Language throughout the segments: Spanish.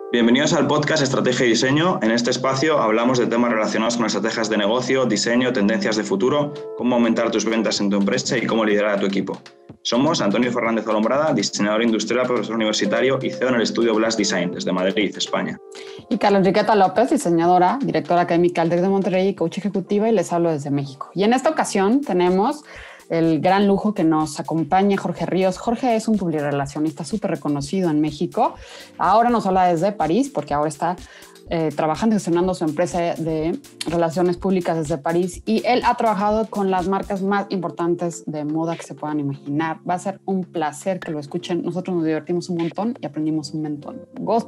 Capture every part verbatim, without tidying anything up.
Bienvenidos al podcast Estrategia y Diseño. En este espacio hablamos de temas relacionados con estrategias de negocio, diseño, tendencias de futuro, cómo aumentar tus ventas en tu empresa y cómo liderar a tu equipo. Somos Antonio Fernández Olombrada, diseñador industrial, profesor universitario y C E O en el estudio Blast Design, desde Madrid, España. Y Carla Enriqueta López, diseñadora, directora académica del TEC de Monterrey y coach ejecutiva, y les hablo desde México. Y en esta ocasión tenemos el gran lujo que nos acompaña Jorge Ríos. Jorge es un publirelacionista súper reconocido en México. Ahora nos habla desde París, porque ahora está eh, trabajando y gestionando su empresa de relaciones públicas desde París. Y él ha trabajado con las marcas más importantes de moda que se puedan imaginar. Va a ser un placer que lo escuchen. Nosotros nos divertimos un montón y aprendimos un montón. Ghost.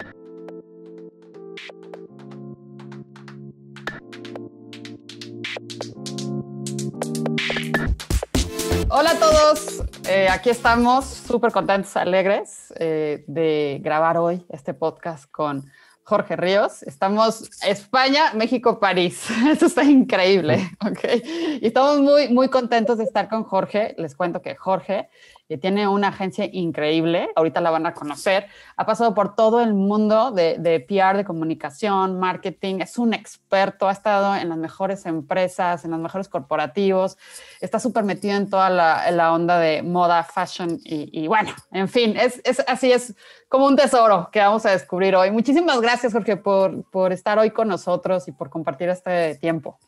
Hola a todos, eh, aquí estamos súper contentos, alegres eh, de grabar hoy este podcast con Jorge Ríos. Estamos España, México, París. Eso está increíble, ¿ok? Y estamos muy, muy contentos de estar con Jorge. Les cuento que Jorge eh, tiene una agencia increíble, ahorita la van a conocer. Ha pasado por todo el mundo de, de P R, de comunicación, marketing. Es un experto, ha estado en las mejores empresas, en los mejores corporativos. Está súper metido en toda la, en la onda de moda, fashion y, y bueno, en fin, es, es así, es como un tesoro que vamos a descubrir hoy. Muchísimas gracias, Jorge, por, por estar hoy con nosotros y por compartir este tiempo.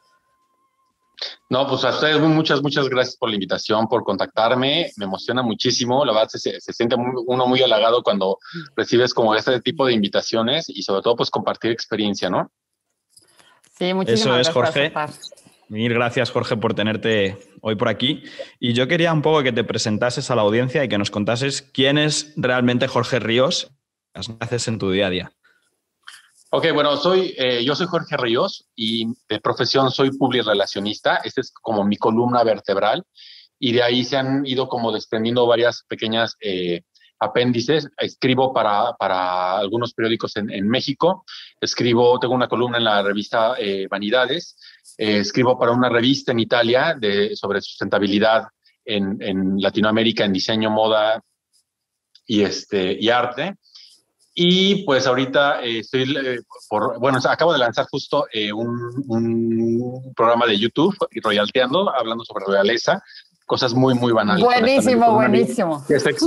No, pues a ustedes muchas, muchas gracias por la invitación, por contactarme. Me emociona muchísimo. La verdad, se, se siente muy, uno muy halagado cuando recibes como este tipo de invitaciones y sobre todo, pues, compartir experiencia, ¿no? Sí, muchísimas Eso es, gracias. Jorge. Mil gracias, Jorge, por tenerte hoy por aquí. Y yo quería un poco que te presentases a la audiencia y que nos contases quién es realmente Jorge Ríos, qué haces en tu día a día. Ok, bueno, soy, eh, yo soy Jorge Ríos y de profesión soy publirelacionista. Esta es como mi columna vertebral y de ahí se han ido como desprendiendo varias pequeñas eh, apéndices. Escribo para, para algunos periódicos en, en México, escribo, tengo una columna en la revista eh, Vanidades, eh, escribo para una revista en Italia de, sobre sustentabilidad en, en Latinoamérica, en diseño, moda y, este, y arte. Y pues ahorita eh, estoy, eh, por, bueno, acabo de lanzar justo eh, un, un programa de YouTube, Royalteando, hablando sobre realeza, cosas muy, muy banales. Buenísimo, buenísimo.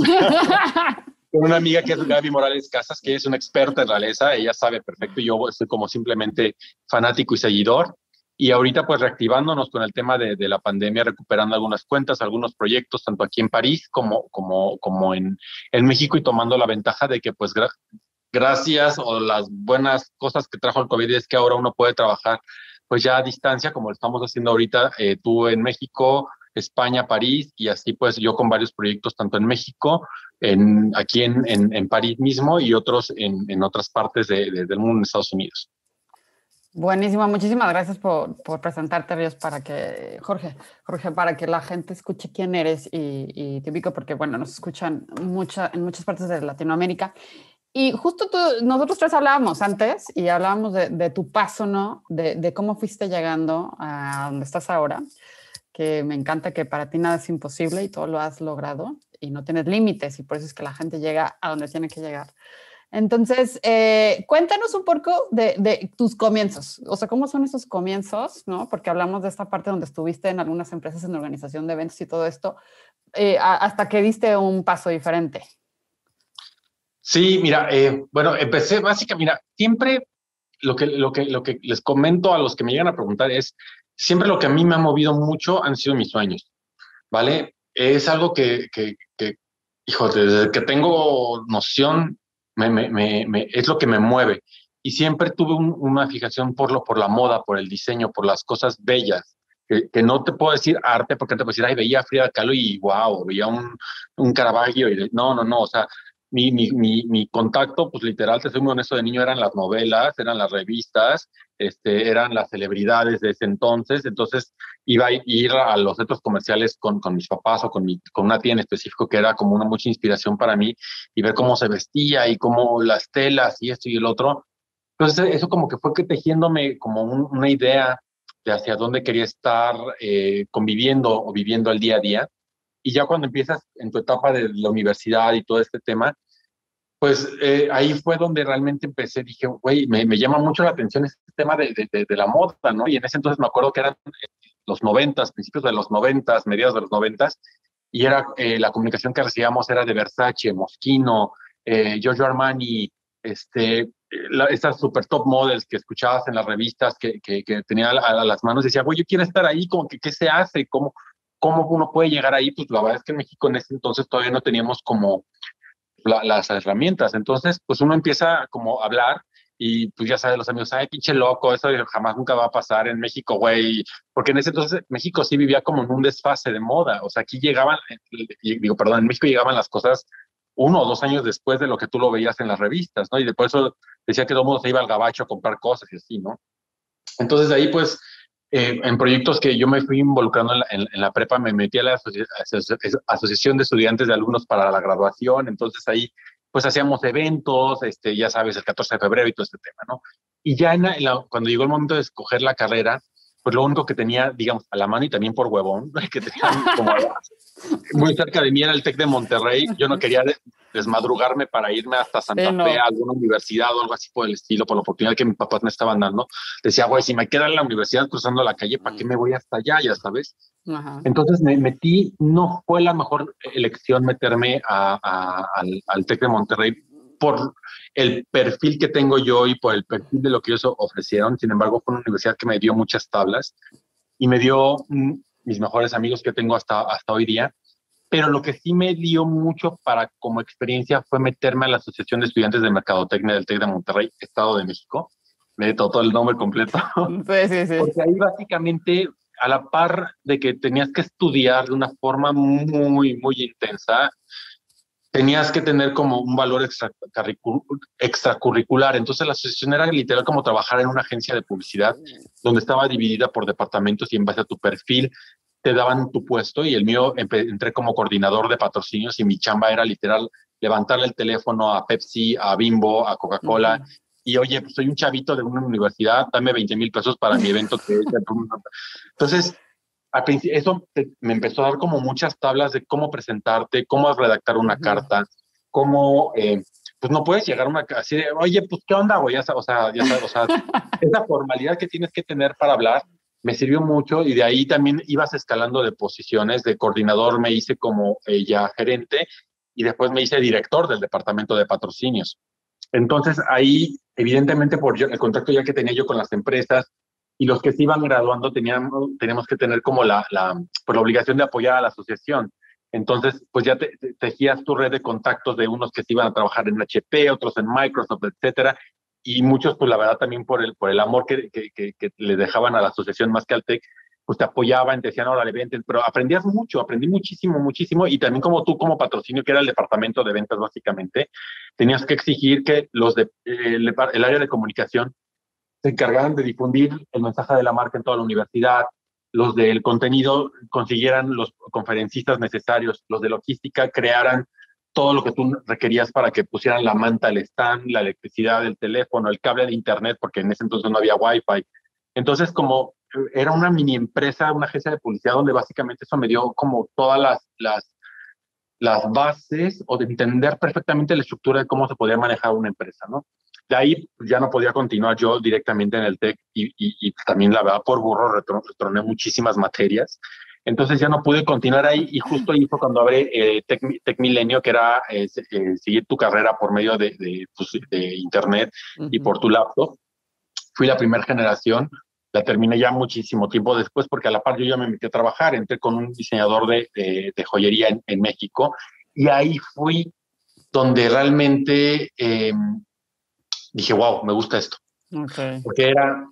Con una amiga que es Gaby Morales Casas, que es una experta en realeza, ella sabe perfecto, y yo estoy como simplemente fanático y seguidor. Y ahorita pues reactivándonos con el tema de, de la pandemia, recuperando algunas cuentas, algunos proyectos, tanto aquí en París como, como, como en, en México, y tomando la ventaja de que pues gra gracias o las buenas cosas que trajo el COVID es que ahora uno puede trabajar pues ya a distancia, como lo estamos haciendo ahorita, eh, tú en México, España, París, y así pues yo con varios proyectos tanto en México, en, aquí en, en, en París mismo y otros en, en otras partes de, de, del mundo en Estados Unidos. Buenísimo, muchísimas gracias por, por presentarte, Ríos, para que, Jorge, Jorge, para que la gente escuche quién eres y, y te ubico, porque bueno, nos escuchan mucha, en muchas partes de Latinoamérica. Y justo tú, nosotros tres hablábamos antes y hablábamos de, de tu paso, ¿no? De, de cómo fuiste llegando a donde estás ahora, que me encanta que para ti nada es imposible y todo lo has logrado y no tienes límites y por eso es que la gente llega a donde tiene que llegar. Entonces, eh, cuéntanos un poco de, de tus comienzos, o sea, ¿cómo son esos comienzos, no? Porque hablamos de esta parte donde estuviste en algunas empresas en organización de eventos y todo esto, eh, hasta que diste un paso diferente. Sí, mira, eh, bueno, empecé básicamente, mira, siempre lo que, lo, que, lo que les comento a los que me llegan a preguntar es, siempre lo que a mí me ha movido mucho han sido mis sueños, ¿vale? Es algo que, que, que hijo, desde que tengo noción, me, me, me, me, es lo que me mueve. Y siempre tuve un, una fijación por, lo, por la moda, por el diseño, por las cosas bellas. Que, que no te puedo decir arte porque te puedo decir, ay, veía a Frida Kahlo y wow, veía un, un Caravaggio. Y no, no, no, o sea, mi, mi, mi, mi contacto, pues literal, te soy muy honesto, de niño eran las novelas, eran las revistas, este, eran las celebridades de ese entonces. Entonces iba a ir a los centros comerciales con, con mis papás o con, mi, con una tía en específico que era como una mucha inspiración para mí, y ver cómo se vestía y cómo las telas y esto y el otro. Entonces eso como que fue que tejiéndome como un, una idea de hacia dónde quería estar eh, conviviendo o viviendo el día a día. Y ya cuando empiezas en tu etapa de la universidad y todo este tema, Pues eh, ahí fue donde realmente empecé, dije, güey, me, me llama mucho la atención este tema de, de, de, de la moda, ¿no? Y en ese entonces me acuerdo que eran los noventas, principios de los noventas, mediados de los noventas, y era eh, la comunicación que recibíamos era de Versace, Moschino, eh, Giorgio Armani, este, la, estas super top models que escuchabas en las revistas que, que, que tenía a, a las manos, decía, güey, yo quiero estar ahí, como que, ¿qué se hace? ¿Cómo, ¿Cómo uno puede llegar ahí? Pues la verdad es que en México en ese entonces todavía no teníamos como la, las herramientas. Entonces, pues uno empieza como a hablar y pues ya sabes, los amigos, ay, pinche loco, eso jamás nunca va a pasar en México, güey. Porque en ese entonces México sí vivía como en un desfase de moda. O sea, aquí llegaban, digo, perdón, en México llegaban las cosas uno o dos años después de lo que tú lo veías en las revistas, ¿no? Y después eso decía que todo el mundo se iba al gabacho a comprar cosas y así, ¿no? Entonces de ahí, pues, eh, en proyectos que yo me fui involucrando en la, en, en la prepa, me metí a la asoci aso Asociación de Estudiantes de Alumnos para la Graduación, entonces ahí, pues, hacíamos eventos, este, ya sabes, el catorce de febrero y todo este tema, ¿no? Y ya en la, en la, cuando llegó el momento de escoger la carrera, pues lo único que tenía, digamos, a la mano y también por huevón, que tenía como muy cerca de mí era el TEC de Monterrey. Yo no quería de, desmadrugarme para irme hasta Santa sí, no. Fe, a alguna universidad o algo así por el estilo, por la oportunidad que mis papás me estaban dando. Decía, güey, si me quedo en la universidad cruzando la calle, ¿para qué me voy hasta allá? Ya sabes. Ajá. Entonces me metí, no fue la mejor elección meterme a, a, al, al TEC de Monterrey por el perfil que tengo yo y por el perfil de lo que ellos ofrecieron. Sin embargo, fue una universidad que me dio muchas tablas y me dio mm, mis mejores amigos que tengo hasta, hasta hoy día. Pero lo que sí me dio mucho para como experiencia fue meterme a la Asociación de Estudiantes de Mercadotecnia del TEC de Monterrey, Estado de México. Me he todo el nombre completo. Sí, sí, sí. Porque ahí básicamente, a la par de que tenías que estudiar de una forma muy, muy intensa, tenías que tener como un valor extracurricular. Entonces la asociación era literal como trabajar en una agencia de publicidad donde estaba dividida por departamentos y en base a tu perfil te daban tu puesto, y el mío entré como coordinador de patrocinios y mi chamba era literal levantarle el teléfono a Pepsi, a Bimbo, a Coca-Cola, uh-huh. y oye, pues soy un chavito de una universidad, dame veinte mil pesos para mi evento. Que Entonces, al principio, eso te, me empezó a dar como muchas tablas de cómo presentarte, cómo redactar una uh-huh. carta, cómo, eh, pues no puedes llegar a una así de, oye, pues qué onda, güey, o sea, ya sabes, o sea, esa formalidad que tienes que tener para hablar me sirvió mucho, y de ahí también ibas escalando de posiciones. De coordinador me hice como eh, ya gerente, y después me hice director del departamento de patrocinios. Entonces ahí, evidentemente, por yo, el contacto ya que tenía yo con las empresas y los que se iban graduando, teníamos, teníamos que tener como la, la, pues, la obligación de apoyar a la asociación. Entonces, pues ya te, te, tejías tu red de contactos de unos que se iban a trabajar en H P, otros en Microsoft, etcétera. Y muchos, pues la verdad, también por el, por el amor que, que, que, que le dejaban a la asociación más que al TEC, pues te apoyaban, te decían, órale, vente, pero aprendías mucho, aprendí muchísimo, muchísimo, y también como tú, como patrocinio, que era el departamento de ventas básicamente, tenías que exigir que los de, eh, el, el área de comunicación se encargaran de difundir el mensaje de la marca en toda la universidad, los del contenido consiguieran los conferencistas necesarios, los de logística crearan todo lo que tú requerías para que pusieran la manta, el stand, la electricidad, el teléfono, el cable de internet, porque en ese entonces no había wifi. Entonces, como era una mini empresa, una agencia de publicidad, donde básicamente eso me dio como todas las, las, las bases, o de entender perfectamente la estructura de cómo se podía manejar una empresa, ¿no? De ahí ya no podía continuar yo directamente en el TEC, y, y, y también la verdad por burro retorné muchísimas materias. Entonces ya no pude continuar ahí, y justo ahí fue cuando abre eh, Tec, Tec Milenio, que era eh, eh, seguir tu carrera por medio de, de, pues, de internet uh-huh. y por tu laptop. Fui la primera generación, la terminé ya muchísimo tiempo después, porque a la par yo ya me metí a trabajar, entré con un diseñador de, de, de joyería en, en México, y ahí fui donde realmente eh, dije, wow, me gusta esto. Okay. Porque era...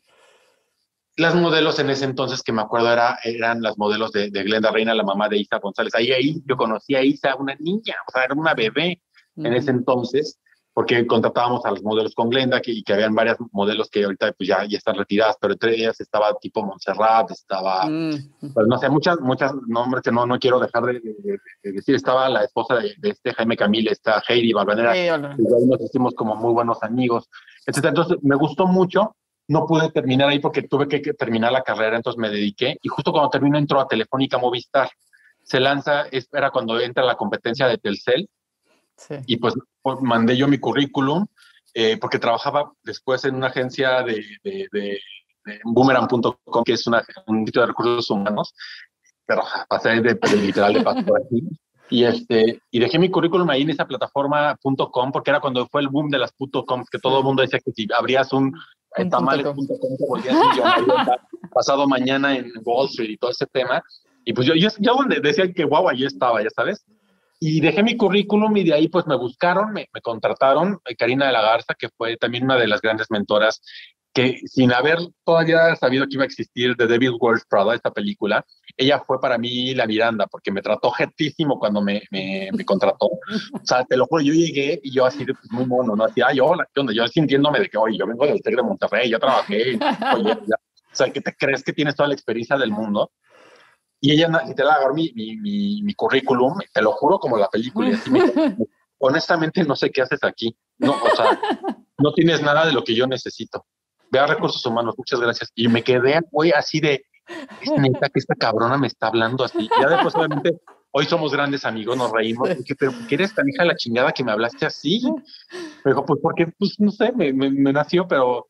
Las modelos en ese entonces que me acuerdo era, eran las modelos de, de Glenda Reina, la mamá de Isa González. Ahí, ahí yo conocí a Isa, una niña, o sea, era una bebé uh-huh. en ese entonces, porque contratábamos a los modelos con Glenda, que, y que habían varias modelos que ahorita pues ya, ya están retiradas, pero entre ellas estaba tipo Montserrat, estaba, uh-huh. pues no sé, muchas, muchas nombres que no, no quiero dejar de, de, de decir. Estaba la esposa de, de este Jaime Camille, está Heidi Balvanera, sí, hola. Y ahí nos hicimos como muy buenos amigos, etcétera. Entonces me gustó mucho. No pude terminar ahí porque tuve que, que terminar la carrera, entonces me dediqué, y justo cuando termino entro a Telefónica Movistar. Se lanza, era cuando entra la competencia de Telcel, Sí. Y pues, pues mandé yo mi currículum, eh, porque trabajaba después en una agencia de, de, de, de boomerang punto com, que es una, un sitio de recursos humanos, pero pasé de, de literal de paso por aquí. Y, este, y dejé mi currículum ahí en esa plataforma punto com, porque era cuando fue el boom de las .coms, que sí. Todo el mundo decía que si abrías un eh, tamales punto com te volvías millonario pasado mañana en Wall Street y todo ese tema. Y pues yo, yo, yo decía que guau, ahí estaba, ya sabes. Y dejé mi currículum y de ahí pues me buscaron, me, me contrataron, eh, Karina de la Garza, que fue también una de las grandes mentoras, que sin haber todavía sabido que iba a existir The Devil Wears Prada, esta película, ella fue para mí la Miranda, porque me trató jetísimo cuando me, me, me contrató. O sea, te lo juro, yo llegué y yo así, pues, muy mono, ¿no? Así, ay, hola, ¿qué onda? Yo sintiéndome de que, oye, yo vengo del Tec de Monterrey, yo trabajé, oye, ya. O sea, que te crees que tienes toda la experiencia del mundo. Y ella, y te la agarró mi, mi, mi, mi currículum, te lo juro como la película, y así me dijo, honestamente no sé qué haces aquí, no, o sea, no tienes nada de lo que yo necesito. Ve a recursos humanos, muchas gracias. Y me quedé, güey, así de, es neta que esta cabrona me está hablando así. Ya después, obviamente, hoy somos grandes amigos, nos reímos. Sí. Dije, pero ¿por qué eres tan hija de la chingada que me hablaste así? Me dijo, pues porque, pues no sé, me, me, me nació, pero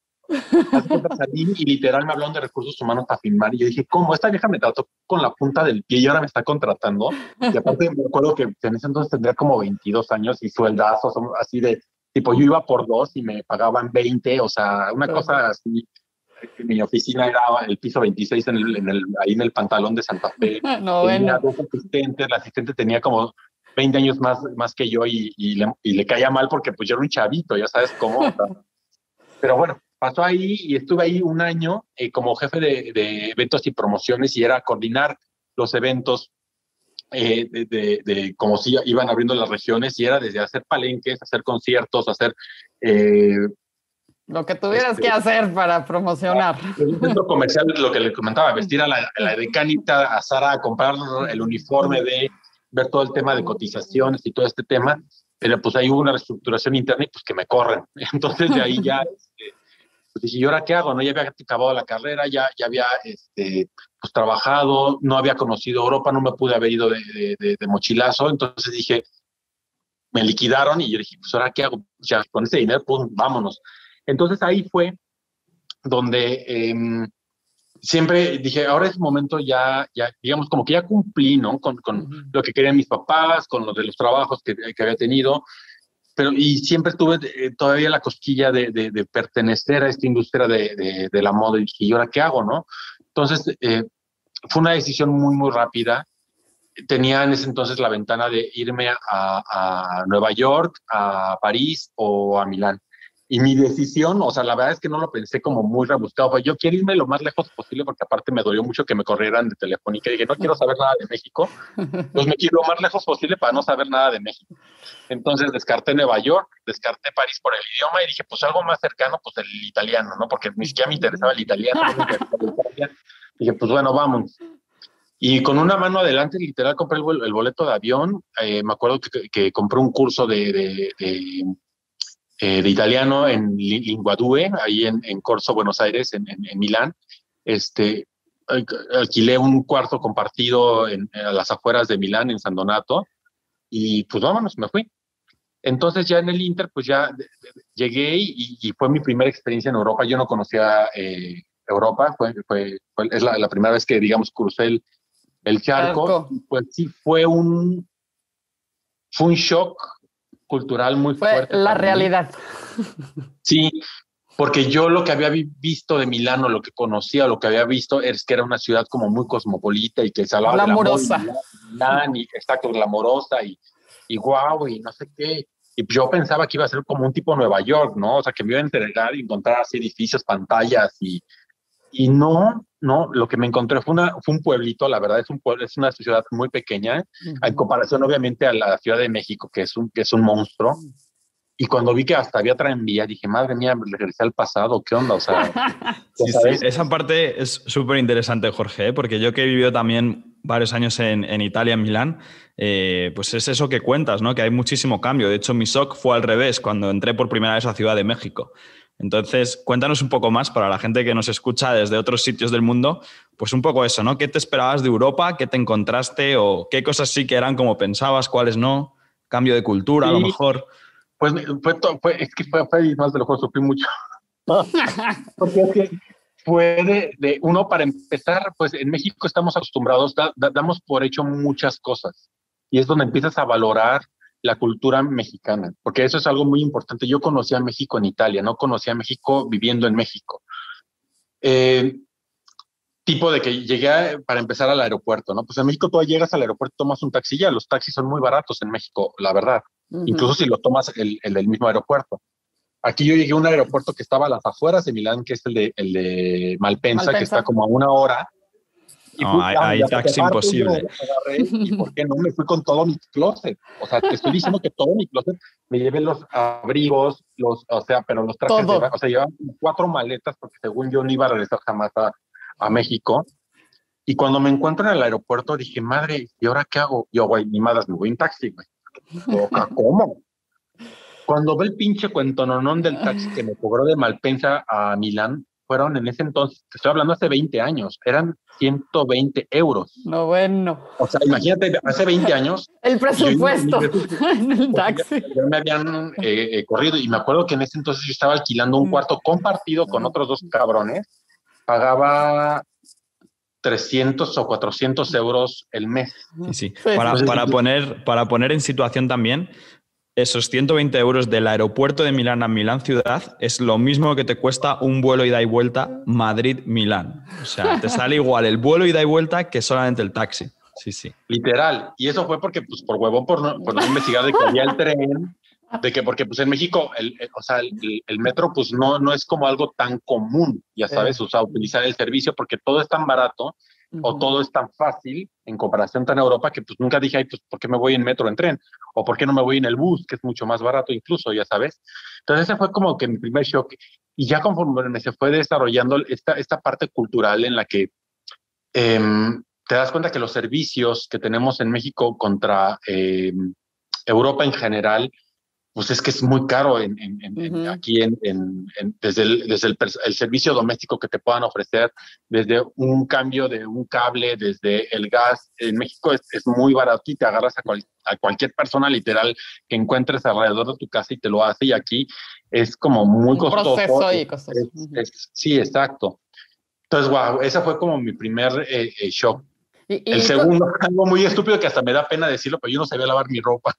salí y literal me hablaron de recursos humanos para filmar. Y yo dije, ¿cómo? Esta vieja me trató con la punta del pie y ahora me está contratando. Y aparte me acuerdo que en ese entonces tendría como veintidós años y sueldazos así de, tipo, yo iba por dos y me pagaban veinte, o sea, una uh-huh. cosa así. Mi oficina era el piso veintiséis en el, en el, ahí en el Pantalón de Santa Fe. No, tenía bueno. dos asistentes, la asistente tenía como veinte años más, más que yo y, y, le, y le caía mal porque pues yo era un chavito, ya sabes cómo. O sea. Pero bueno, pasó ahí y estuve ahí un año eh, como jefe de, de eventos y promociones y era coordinar los eventos eh, de, de, de como si iban abriendo las regiones y era desde hacer palenques, hacer conciertos, hacer... Eh, lo que tuvieras este, que hacer para promocionar. El centro comercial, lo que le comentaba, vestir a la, a la decanita, a Sara, a comprar el uniforme, de ver todo el tema de cotizaciones y todo este tema, pero pues ahí hubo una reestructuración interna y pues que me corren. Entonces de ahí ya... Este, pues dije, ¿y ahora qué hago? ¿No? Ya había acabado la carrera, ya, ya había este, pues, trabajado, no había conocido Europa, no me pude haber ido de, de, de, de mochilazo, entonces dije, me liquidaron y yo dije, pues ¿ahora qué hago? Ya con ese dinero, pues vámonos. Entonces ahí fue donde eh, siempre dije, ahora es el momento ya, ya, digamos, como que ya cumplí, ¿no? Con, con uh-huh. lo que querían mis papás, con lo de los trabajos que, que había tenido. Pero y siempre tuve eh, todavía la cosquilla de, de, de pertenecer a esta industria de, de, de la moda y dije, ¿y ahora qué hago, no? Entonces, eh, fue una decisión muy, muy rápida. Tenía en ese entonces la ventana de irme a, a Nueva York, a París o a Milán. Y mi decisión, o sea, la verdad es que no lo pensé como muy rebuscado. Fue, yo quiero irme lo más lejos posible porque aparte me dolió mucho que me corrieran de Telefónica. Y dije, no quiero saber nada de México. Pues me quiero lo más lejos posible para no saber nada de México. Entonces descarté Nueva York, descarté París por el idioma y dije, pues algo más cercano, pues el italiano, ¿no? Porque ni siquiera me interesaba el italiano. No me interesaba el italiano. Dije, pues bueno, vamos. Y con una mano adelante, literal, compré el, el boleto de avión. Eh, me acuerdo que, que compré un curso de... de, de Eh, de italiano en Linguadue, ahí en, en Corso, Buenos Aires, en, en, en Milán. Este, alquilé un cuarto compartido en, a las afueras de Milán, en San Donato, y pues vámonos, me fui. Entonces ya en el Inter, pues ya de, de, llegué y, y fue mi primera experiencia en Europa. Yo no conocía eh, Europa, fue, fue, fue, es la, la primera vez que, digamos, crucé el, el charco. charco. Pues sí, fue un, fue un shock cultural muy Fue fuerte. La realidad. Sí, porque yo lo que había visto de Milano, lo que conocía, lo que había visto es que era una ciudad como muy cosmopolita y que se hablaba glamorosa. de la Milán, y exacto, glamorosa y, y guau, y no sé qué. Y yo pensaba que iba a ser como un tipo Nueva York, ¿no? O sea, que me iba a entregar y encontrar así edificios, pantallas y, y no, no, lo que me encontré fue, una, fue un pueblito, la verdad, es, un pueblo, es una ciudad muy pequeña, uh-huh. en comparación obviamente a la Ciudad de México, que es un, que es un monstruo. Uh-huh. Y cuando vi que hasta había tranvía, dije, madre mía, regresé al pasado, ¿qué onda? O sea, sí, sí, esa parte es súper interesante, Jorge, ¿eh? Porque yo que he vivido también varios años en, en Italia, en Milán, eh, pues es eso que cuentas, ¿no? Que hay muchísimo cambio. De hecho, mi shock fue al revés cuando entré por primera vez a Ciudad de México. Entonces, cuéntanos un poco más para la gente que nos escucha desde otros sitios del mundo, pues un poco eso, ¿no? ¿Qué te esperabas de Europa? ¿Qué te encontraste? ¿O qué cosas sí que eran como pensabas? ¿Cuáles no? cambio de cultura, sí. A lo mejor. Pues fue, fue, es que fue, fue más de lo que sufrí mucho. Porque es que fue de, de, uno, para empezar, pues en México estamos acostumbrados, da, da, damos por hecho muchas cosas. Y es donde empiezas a valorar la cultura mexicana, porque eso es algo muy importante. Yo conocía a México en Italia, no conocía a México viviendo en México. Eh, tipo de que llegué a, para empezar al aeropuerto, ¿no? Pues en México tú llegas al aeropuerto, tomas un taxi, ya los taxis son muy baratos en México, la verdad. Uh-huh. Incluso si lo tomas el, el del mismo aeropuerto. Aquí yo llegué a un aeropuerto que estaba a las afueras de Milán, que es el de, el de Malpensa, Malpensa, que está como a una hora. Y no, fui, hay, hay taxi imposible. Yo, agarré, y por qué no me fui con todo mi closet. O sea, te estoy diciendo que todo mi closet, me llevé los abrigos, los, o sea, pero los trajes todo. de, o sea, llevaba cuatro maletas porque según yo no iba a regresar jamás a, a México. Y cuando me encuentro en el aeropuerto dije, madre, ¿y ahora qué hago? Yo, güey, ni madres, me voy en taxi, güey. ¿Cómo? Cuando ve el pinche cuentononón del taxi que me cobró de Malpensa a Milán, fueron en ese entonces, te estoy hablando hace veinte años, eran ciento veinte euros. No, bueno. O sea, imagínate, hace veinte años. El presupuesto yo, en el taxi. Ya, ya me habían eh, eh, corrido y me acuerdo que en ese entonces yo estaba alquilando un cuarto compartido con otros dos cabrones, pagaba trescientos o cuatrocientos euros el mes. Sí, sí. Para, Entonces, para, poner, para poner en situación también, esos ciento veinte euros del aeropuerto de Milán a Milán ciudad es lo mismo que te cuesta un vuelo ida y vuelta Madrid-Milán. O sea, te sale igual el vuelo ida y vuelta que solamente el taxi. Sí, sí. Literal. Y eso fue porque, pues, por huevón, por no, por no investigar de que había el tren, de que, porque, pues, en México, el, el, o sea, el, el metro, pues, no, no es como algo tan común, ya sabes, o sea, utilizar el servicio porque todo es tan barato uh-huh. o todo es tan fácil en comparación con Europa que, pues, nunca dije, ay, pues, ¿por qué me voy en metro, en tren? O ¿por qué no me voy en el bus, que es mucho más barato incluso, ya sabes? Entonces, ese fue como que mi primer shock. Y ya conforme se fue desarrollando esta, esta parte cultural en la que eh, te das cuenta que los servicios que tenemos en México contra eh, Europa en general, pues es que es muy caro en, en, en, uh-huh. en, aquí en, en, en, desde, el, desde el, el servicio doméstico que te puedan ofrecer, desde un cambio de un cable, desde el gas. En México es, es muy barato y te agarras a, cual, a cualquier persona literal que encuentres alrededor de tu casa y te lo hace, y aquí es como muy un costoso. Proceso y costoso. Es, uh-huh. es, sí, exacto. Entonces, wow, ese fue como mi primer eh, eh, shock. Y, y el segundo, con... algo muy estúpido que hasta me da pena decirlo, pero yo no sabía lavar mi ropa.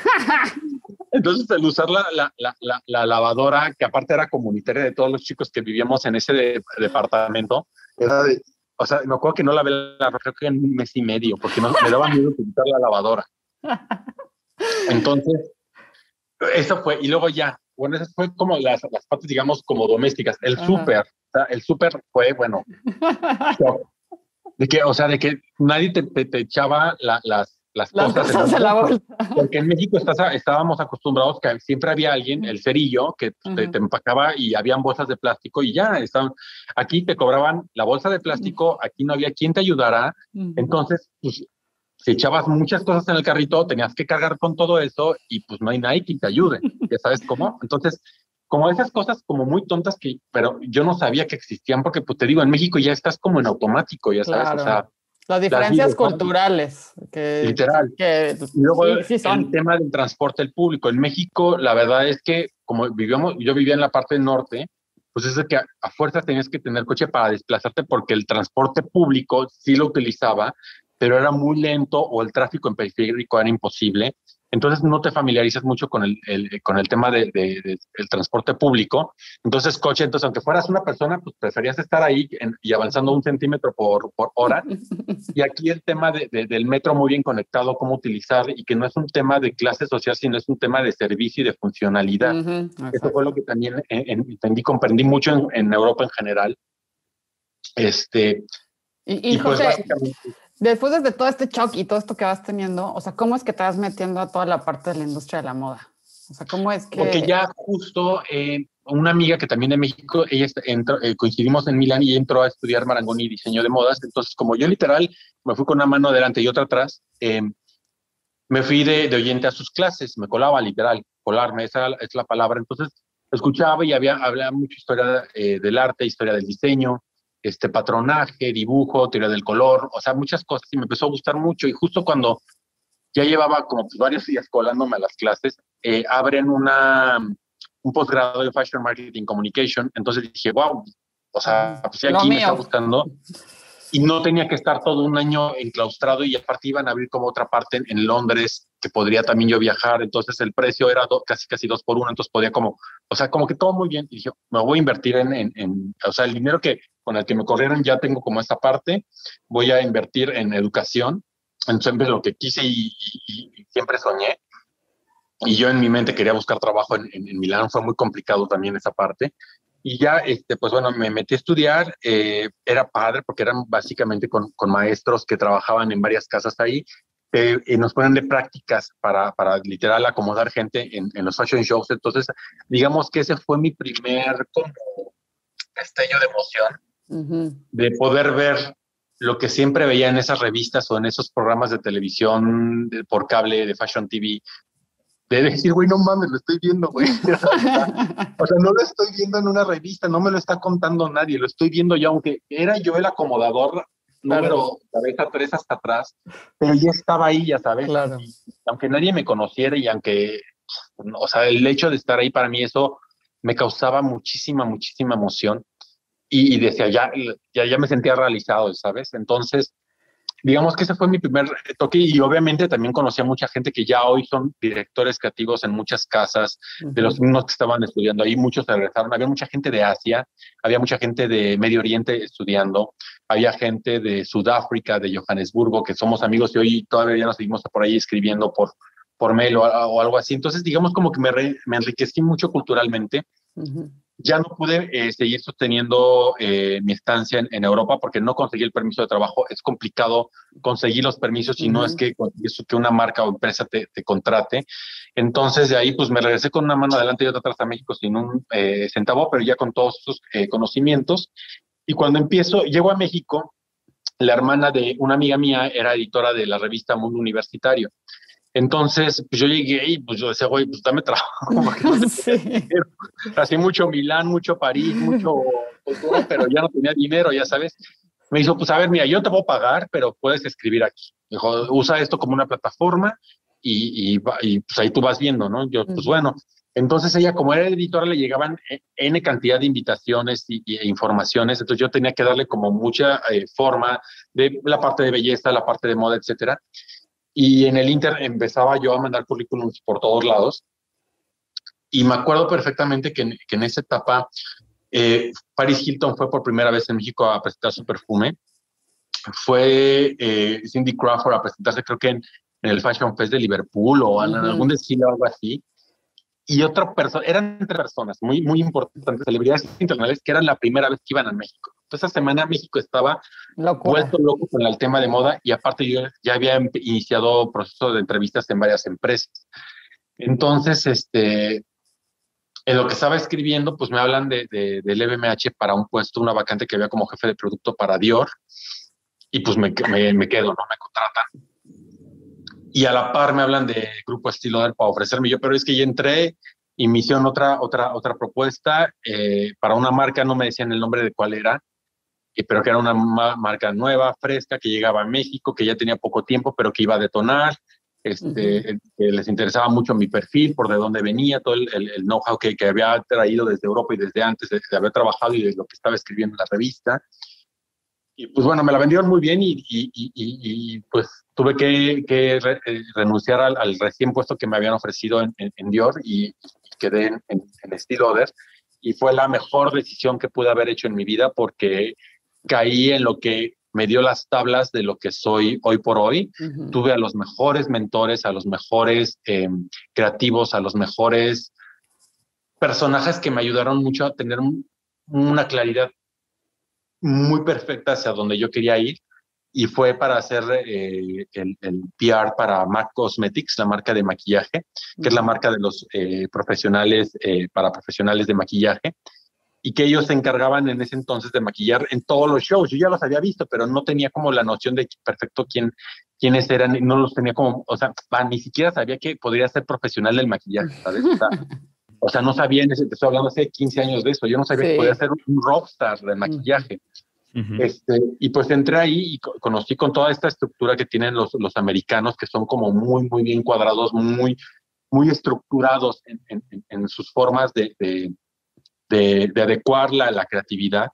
Entonces, el usar la, la, la, la, la lavadora, que aparte era comunitaria de todos los chicos que vivíamos en ese de, departamento, era de, o sea, me acuerdo que no lavé la ropa, creo que en un mes y medio, porque no, me daba miedo utilizar la lavadora. Entonces, eso fue, y luego ya, bueno, esas fue como las, las partes, digamos, como domésticas. El súper, o sea, el súper fue, bueno, shock. De que, o sea, de que nadie te, te, te echaba la, las, las, las cosas, cosas en la bolsa. Porque en México estás, estábamos acostumbrados que siempre había alguien, el cerillo, que uh-huh. te, te empacaba y habían bolsas de plástico y ya, estaban, aquí te cobraban la bolsa de plástico, uh-huh. aquí no había quien te ayudara, uh-huh. entonces, pues, si echabas muchas cosas en el carrito, tenías que cargar con todo eso y pues no hay nadie que te ayude, ¿ya sabes cómo? Entonces, como esas cosas como muy tontas que, pero yo no sabía que existían porque, pues te digo, en México ya estás como en automático, ya sabes, claro. o sea. Las diferencias las culturales. Que, literal. Que, y luego sí, sí son. El tema del transporte el público. En México, la verdad es que como vivíamos, yo vivía en la parte norte, pues es de que a, a fuerza tenías que tener coche para desplazarte porque el transporte público sí lo utilizaba, pero era muy lento o el tráfico en periférico era imposible. Entonces no te familiarizas mucho con el, el, con el tema de, de, de, del transporte público. Entonces coche, entonces aunque fueras una persona, pues preferías estar ahí en, y avanzando un centímetro por, por hora. Y aquí el tema de, de, del metro muy bien conectado, cómo utilizar, y que no es un tema de clase social, sino es un tema de servicio y de funcionalidad. Uh-huh, eso fue lo que también entendí, comprendí mucho en, en Europa en general. Este, y, y, y pues José, básicamente... Después de todo este shock y todo esto que vas teniendo, o sea, ¿cómo es que te vas metiendo a toda la parte de la industria de la moda? O sea, ¿cómo es que...? Porque ya justo eh, una amiga que también de México, ella entró, eh, coincidimos en Milán y entró a estudiar Marangoni y diseño de modas. Entonces, como yo literal me fui con una mano adelante y otra atrás, eh, me fui de, de oyente a sus clases, me colaba literal, colarme, esa es la palabra. Entonces, escuchaba y había, había mucha historia eh, del arte, historia del diseño, este patronaje, dibujo, teoría del color, o sea, muchas cosas, y me empezó a gustar mucho. Y justo cuando ya llevaba como pues, varios días colándome a las clases, eh, abren una, un posgrado de Fashion Marketing Communication, entonces dije, wow, o sea, pues Lo aquí mío. me está buscando. Y no tenía que estar todo un año enclaustrado y aparte iban a abrir como otra parte en, en Londres, que podría también yo viajar, entonces el precio era do, casi casi dos por uno, entonces podía como, o sea, como que todo muy bien. Y dije, me voy a invertir en, en, en, o sea, el dinero que con el que me corrieron ya tengo como esta parte, voy a invertir en educación, en siempre lo que quise y, y, y siempre soñé. Y yo en mi mente quería buscar trabajo en, en, en Milán, fue muy complicado también esa parte. Y ya, este, pues bueno, me metí a estudiar, eh, era padre porque eran básicamente con, con maestros que trabajaban en varias casas ahí, eh, y nos ponen de prácticas para, para literal acomodar gente en, en los fashion shows. Entonces, digamos que ese fue mi primer como destello de emoción, uh-huh. de poder ver lo que siempre veía en esas revistas o en esos programas de televisión de, por cable de Fashion T V, de decir, güey, no mames, lo estoy viendo, güey. O sea, no lo estoy viendo en una revista, no me lo está contando nadie, lo estoy viendo yo, aunque era yo el acomodador claro. número cabeza tres hasta atrás, pero ya estaba ahí, ya sabes. Claro. Y, aunque nadie me conociera y aunque, o sea, el hecho de estar ahí para mí, eso me causaba muchísima, muchísima emoción. Y, y decía, ya, ya, ya me sentía realizado, ¿sabes? Entonces, digamos que ese fue mi primer toque y obviamente también conocí a mucha gente que ya hoy son directores creativos en muchas casas, uh-huh. de los mismos que estaban estudiando ahí, muchos se regresaron, había mucha gente de Asia, había mucha gente de Medio Oriente estudiando, había gente de Sudáfrica, de Johannesburgo, que somos amigos y hoy todavía ya nos seguimos por ahí escribiendo por, por mail o, o algo así. Entonces, digamos como que me, re, me enriquecí mucho culturalmente. Uh-huh. Ya no pude eh, seguir sosteniendo eh, mi estancia en, en Europa porque no conseguí el permiso de trabajo. Es complicado conseguir los permisos si uh-huh. no es que, que una marca o empresa te, te contrate. Entonces de ahí pues me regresé con una mano adelante y otra atrás a México sin un eh, centavo, pero ya con todos esos eh, conocimientos. Y cuando empiezo, llego a México, la hermana de una amiga mía era editora de la revista Mundo Universitario. Entonces, pues yo llegué y pues yo decía, güey, pues dame trabajo. No sí. Así mucho Milán, mucho París, mucho cultura, pero ya no tenía dinero, ya sabes. Me dijo, pues a ver, mira, yo te voy a pagar, pero puedes escribir aquí. Me dijo, usa esto como una plataforma y, y, y pues ahí tú vas viendo, ¿no? Yo, pues bueno. Entonces ella, como era editora, le llegaban N cantidad de invitaciones y, y, e informaciones, entonces yo tenía que darle como mucha eh, forma de la parte de belleza, la parte de moda, etcétera. Y en el Inter empezaba yo a mandar currículums por todos lados. Y me acuerdo perfectamente que en, que en esa etapa eh, Paris Hilton fue por primera vez en México a presentar su perfume. Fue eh, Cindy Crawford a presentarse, creo que en, en el Fashion Fest de Liverpool o en uh-huh. algún desfile o algo así. Y otra persona, eran tres personas muy, muy importantes, celebridades internacionales, que eran la primera vez que iban a México. Entonces, esa semana México estaba Locura. vuelto loco con el tema de moda y aparte yo ya había iniciado proceso de entrevistas en varias empresas. Entonces, este, en lo que estaba escribiendo, pues me hablan de, de, del L V M H para un puesto, una vacante que había como jefe de producto para Dior y pues me, me, me quedo, ¿no? Me contratan. Y a la par me hablan de Grupo Estée Lauder para ofrecerme yo, pero es que ya entré y me hicieron otra, otra, otra propuesta eh, para una marca, no me decían el nombre de cuál era, eh, pero que era una ma- marca nueva, fresca, que llegaba a México, que ya tenía poco tiempo, pero que iba a detonar, este, uh-huh. que les interesaba mucho mi perfil, por de dónde venía, todo el, el, el know-how que, que había traído desde Europa y desde antes de, de haber trabajado y de lo que estaba escribiendo en la revista. Y pues bueno, me la vendieron muy bien y, y, y, y, y pues tuve que, que re, eh, renunciar al, al recién puesto que me habían ofrecido en, en, en Dior y, y quedé en, en, en Estée Lauder. Y fue la mejor decisión que pude haber hecho en mi vida porque caí en lo que me dio las tablas de lo que soy hoy por hoy. Uh-huh. Tuve a los mejores mentores, a los mejores eh, creativos, a los mejores personajes que me ayudaron mucho a tener un, una claridad muy perfecta hacia donde yo quería ir y fue para hacer eh, el, el P R para MAC Cosmetics, la marca de maquillaje, que uh-huh. es la marca de los eh, profesionales, eh, para profesionales de maquillaje, y que ellos se encargaban en ese entonces de maquillar en todos los shows. Yo ya los había visto, pero no tenía como la noción de perfecto quién, quiénes eran, no los tenía como, o sea, ni siquiera sabía que podría ser profesional del maquillaje, ¿sabes? O sea, o sea no sabía, en ese, te estoy hablando hace quince años de eso, yo no sabía sí. que podía ser un rockstar del maquillaje. Uh-huh. Este, y pues entré ahí y co- conocí con toda esta estructura que tienen los, los americanos, que son como muy, muy bien cuadrados, muy, muy estructurados en, en, en sus formas de, de, de, de adecuar la, la creatividad.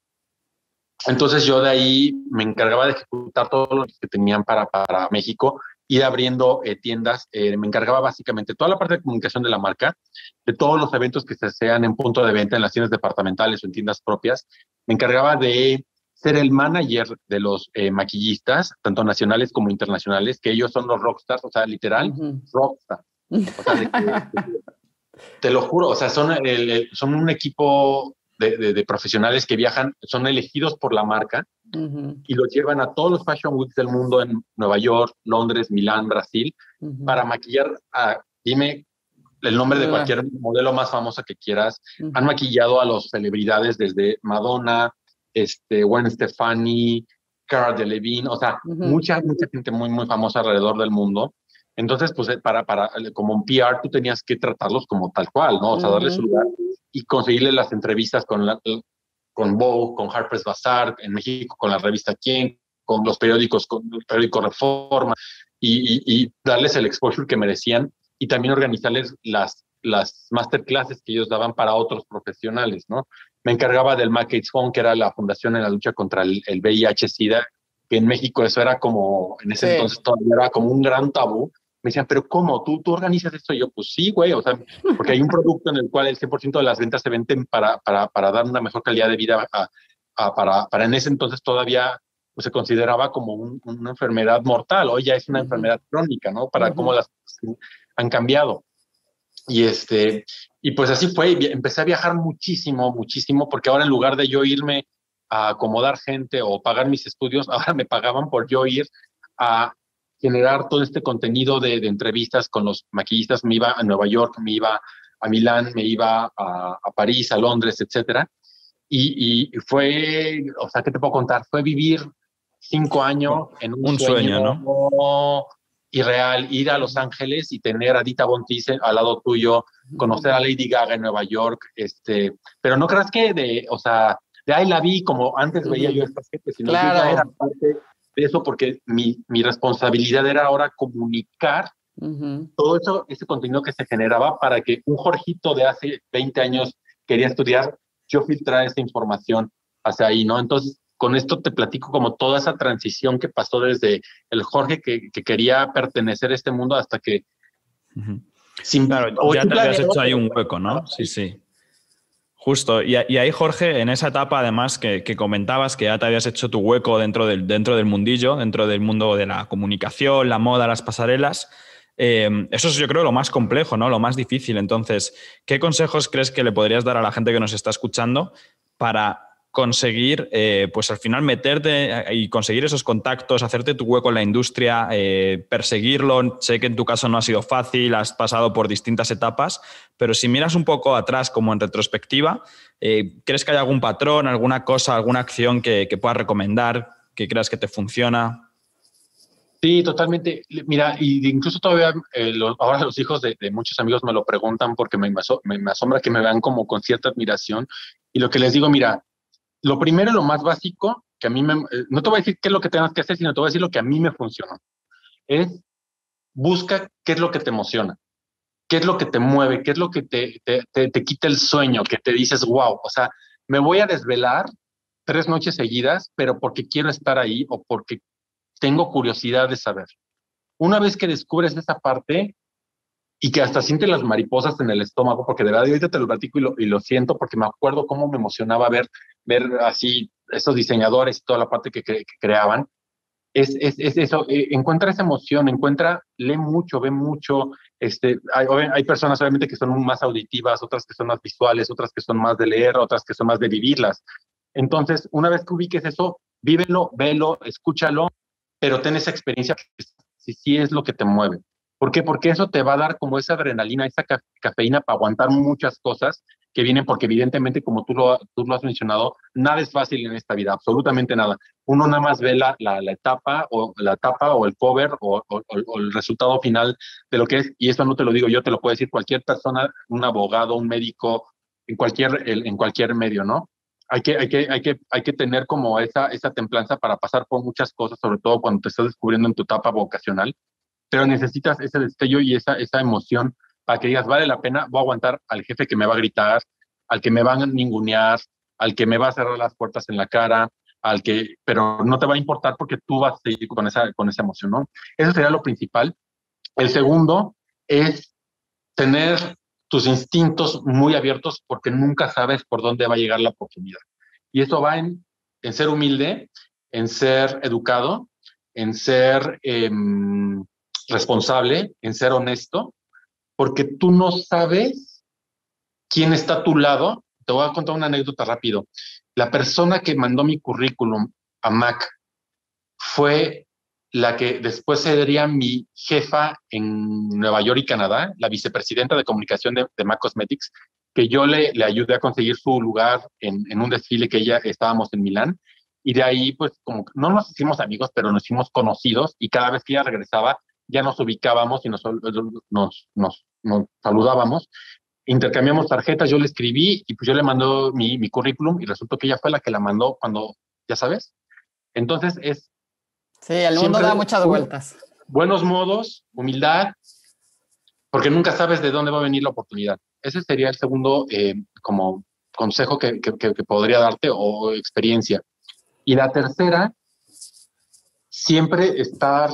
Entonces yo de ahí me encargaba de ejecutar todo lo que tenían para, para México, ir abriendo eh, tiendas, eh, me encargaba básicamente toda la parte de comunicación de la marca, de todos los eventos que se hacían en punto de venta, en las tiendas departamentales o en tiendas propias. Me encargaba de ser el manager de los eh, maquillistas, tanto nacionales como internacionales, que ellos son los rockstars, o sea, literal, uh-huh. rockstars. O sea, de que, de, te lo juro, o sea, son, el, el, son un equipo de, de, de profesionales que viajan, son elegidos por la marca uh-huh. y los llevan a todos los Fashion Weeks del mundo en Nueva York, Londres, Milán, Brasil, uh-huh. para maquillar a, dime el nombre de cualquier modelo más famosa que quieras. Uh-huh. Han maquillado a los celebridades desde Madonna, este, Gwen Stefani, Cara Delevingne, o sea, uh-huh. mucha, mucha gente muy, muy famosa alrededor del mundo. Entonces, pues, para, para, como un P R, tú tenías que tratarlos como tal cual, ¿no? O sea, uh-huh. darles su lugar y conseguirle las entrevistas con, la, con Vogue, con Harper's Bazaar, en México con la revista Quién, con los periódicos, con el periódico Reforma, y, y, y darles el exposure que merecían, y también organizarles las, las masterclasses que ellos daban para otros profesionales, ¿no? Me encargaba del McCates Fund, que era la fundación en la lucha contra el, el V I H-Sida, que en México eso era como, en ese sí. entonces todavía era como un gran tabú. Me decían, ¿pero cómo? ¿Tú, tú organizas esto? Y yo, pues sí, güey, o sea, porque hay un producto en el cual el cien por ciento de las ventas se venden para, para, para dar una mejor calidad de vida, a, a, para, para en ese entonces todavía pues, se consideraba como un, una enfermedad mortal, hoy ya es una uh-huh. enfermedad crónica, ¿no? Para uh-huh. cómo las han cambiado. Y, este, y pues así fue, y empecé a viajar muchísimo, muchísimo, porque ahora en lugar de yo irme a acomodar gente o pagar mis estudios, ahora me pagaban por yo ir a generar todo este contenido de, de entrevistas con los maquillistas. Me iba a Nueva York, me iba a Milán, me iba a, a París, a Londres, etcétera. Y, y fue, o sea, ¿qué te puedo contar? Fue vivir cinco años en un, un sueño, sueño, ¿no? Irreal, ir a Los Ángeles y tener a Dita Von Teese al lado tuyo, conocer a Lady Gaga en Nueva York, este, pero no creas que de, o sea, de ahí la vi como antes veía uh-huh. yo estas gente, sino claro. yo ya era parte de eso, porque mi, mi responsabilidad era ahora comunicar uh-huh. todo eso, ese contenido que se generaba para que un Jorgito de hace veinte años quería estudiar, yo filtrar esa información hacia ahí, ¿no? Entonces, con esto te platico como toda esa transición que pasó desde el Jorge que, que quería pertenecer a este mundo hasta que... Uh-huh. Sin, claro, ya te habías hecho ahí un hueco, ¿no? Sí, sí. Justo. Y, y ahí, Jorge, en esa etapa, además, que, que comentabas que ya te habías hecho tu hueco dentro del, dentro del mundillo, dentro del mundo de la comunicación, la moda, las pasarelas, eh, eso es, yo creo, lo más complejo, ¿no? Lo más difícil. Entonces, ¿qué consejos crees que le podrías dar a la gente que nos está escuchando para conseguir, eh, pues al final meterte y conseguir esos contactos, hacerte tu hueco en la industria, eh, perseguirlo? Sé que en tu caso no ha sido fácil, has pasado por distintas etapas, pero si miras un poco atrás, como en retrospectiva, eh, ¿crees que hay algún patrón, alguna cosa, alguna acción que, que puedas recomendar, que creas que te funciona? Sí, totalmente. Mira, y incluso todavía eh, los, ahora los hijos de, de muchos amigos me lo preguntan porque me, me, me asombra que me vean como con cierta admiración, y lo que les digo, mira, lo primero, lo más básico, que a mí me... No te voy a decir qué es lo que tengas que hacer, sino te voy a decir lo que a mí me funcionó. Es busca qué es lo que te emociona, qué es lo que te mueve, qué es lo que te, te, te, te quita el sueño, que te dices, wow, o sea, me voy a desvelar tres noches seguidas, pero porque quiero estar ahí o porque tengo curiosidad de saber. Una vez que descubres esa parte y que hasta sientes las mariposas en el estómago, porque de verdad ahorita te lo platico y lo, y lo siento, porque me acuerdo cómo me emocionaba ver, ver así esos diseñadores y toda la parte que, que, que creaban, es, es, es eso, eh, encuentra esa emoción, encuentra, lee mucho, ve mucho, este, hay, hay personas obviamente que son más auditivas, otras que son más visuales, otras que son más de leer, otras que son más de vivirlas. Entonces, una vez que ubiques eso, vívelo, velo, escúchalo, pero ten esa experiencia que sí, sí es lo que te mueve. ¿Por qué? Porque eso te va a dar como esa adrenalina, esa ca cafeína para aguantar muchas cosas que vienen, porque evidentemente, como tú lo, tú lo has mencionado, nada es fácil en esta vida, absolutamente nada. Uno nada más ve la, la, la etapa o la etapa o el cover o, o, o el resultado final de lo que es, y eso no te lo digo yo, te lo puede decir cualquier persona, un abogado, un médico, en cualquier, en cualquier medio, ¿no? hay que, hay que, hay que, hay que tener como esa, esa templanza para pasar por muchas cosas, sobre todo cuando te estás descubriendo en tu etapa vocacional, pero necesitas ese destello y esa, esa emoción para que digas, vale la pena, voy a aguantar al jefe que me va a gritar, al que me va a ningunear, al que me va a cerrar las puertas en la cara, al que, pero no te va a importar porque tú vas a seguir con esa, con esa emoción, ¿no? Eso sería lo principal. El segundo es tener tus instintos muy abiertos porque nunca sabes por dónde va a llegar la oportunidad. Y eso va en, en ser humilde, en ser educado, en ser eh, responsable, en ser honesto, porque tú no sabes quién está a tu lado. Te voy a contar una anécdota rápido. La persona que mandó mi currículum a Mac fue la que después sería mi jefa en Nueva York y Canadá, la vicepresidenta de comunicación de, de Mac Cosmetics, que yo le, le ayudé a conseguir su lugar en, en un desfile que ella estábamos en Milán. Y de ahí, pues, como no nos hicimos amigos, pero nos hicimos conocidos y cada vez que ella regresaba, ya nos ubicábamos y nos, nos, nos, nos saludábamos. Intercambiamos tarjetas, yo le escribí y pues yo le mandó mi, mi currículum y resultó que ella fue la que la mandó cuando, ya sabes. Entonces es... Sí, el mundo da muchas vueltas. Buenos modos, humildad, porque nunca sabes de dónde va a venir la oportunidad. Ese sería el segundo eh, como consejo que, que, que podría darte o experiencia. Y la tercera, siempre estar...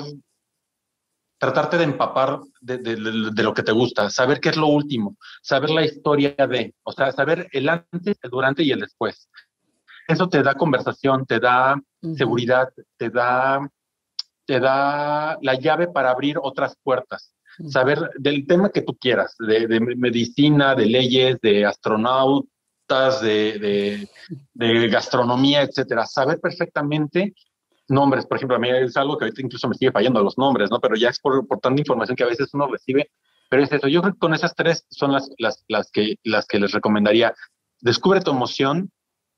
tratarte de empapar de, de, de, de lo que te gusta, saber qué es lo último, saber la historia de, o sea, saber el antes, el durante y el después. Eso te da conversación, te da uh-huh. seguridad, te da, te da la llave para abrir otras puertas. Uh-huh. Saber del tema que tú quieras, de, de medicina, de leyes, de astronautas, de, de, de gastronomía, etcétera. Saber perfectamente nombres, por ejemplo, a mí es algo que ahorita incluso me sigue fallando los nombres, ¿no? Pero ya es por, por tanta información que a veces uno recibe, pero es eso. Yo creo que con esas tres son las, las, las, que, las que les recomendaría. Descubre tu emoción,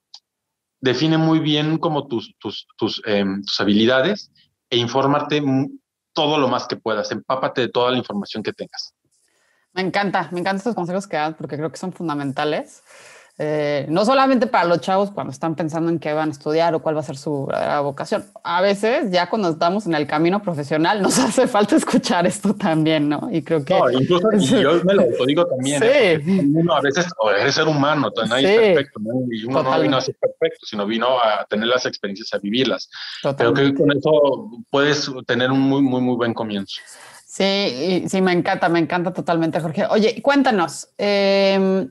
define muy bien como tus, tus, tus, eh, tus habilidades e infórmate todo lo más que puedas. Empápate de toda la información que tengas. Me encanta, me encantan estos consejos que das porque creo que son fundamentales. Eh, no solamente para los chavos cuando están pensando en qué van a estudiar o cuál va a ser su uh, vocación. A veces ya cuando estamos en el camino profesional nos hace falta escuchar esto también, ¿no? Y creo que... No, incluso y yo me lo autodigo también. Sí. ¿eh? Uno a veces oh, eres ser humano, nadie sí. es perfecto, ¿no? Y uno Totalmente. no vino a ser perfecto, sino vino a tener las experiencias, a vivirlas. Totalmente. Pero creo que con eso puedes tener un muy, muy, muy buen comienzo. Sí, sí, me encanta, me encanta totalmente, Jorge. Oye, cuéntanos, eh,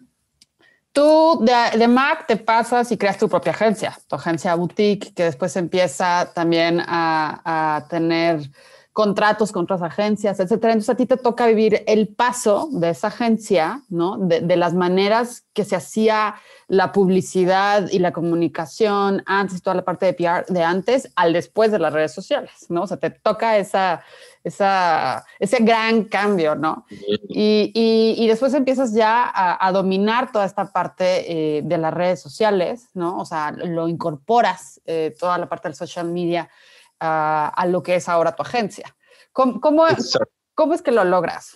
tú de, de Mac te pasas y creas tu propia agencia, tu agencia boutique, que después empieza también a, a tener contratos con otras agencias, etcétera. Entonces a ti te toca vivir el paso de esa agencia, ¿no? De, de las maneras que se hacía la publicidad y la comunicación antes, toda la parte de P R de antes al después de las redes sociales, ¿no? O sea, te toca esa, esa, ese gran cambio, ¿no? Y, y, y después empiezas ya a, a dominar toda esta parte eh, de las redes sociales, ¿no? O sea, lo incorporas, eh, toda la parte del social media a, a lo que es ahora tu agencia. ¿Cómo, cómo, ¿Cómo es que lo logras?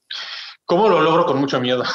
¿Cómo lo logro? Con mucho miedo.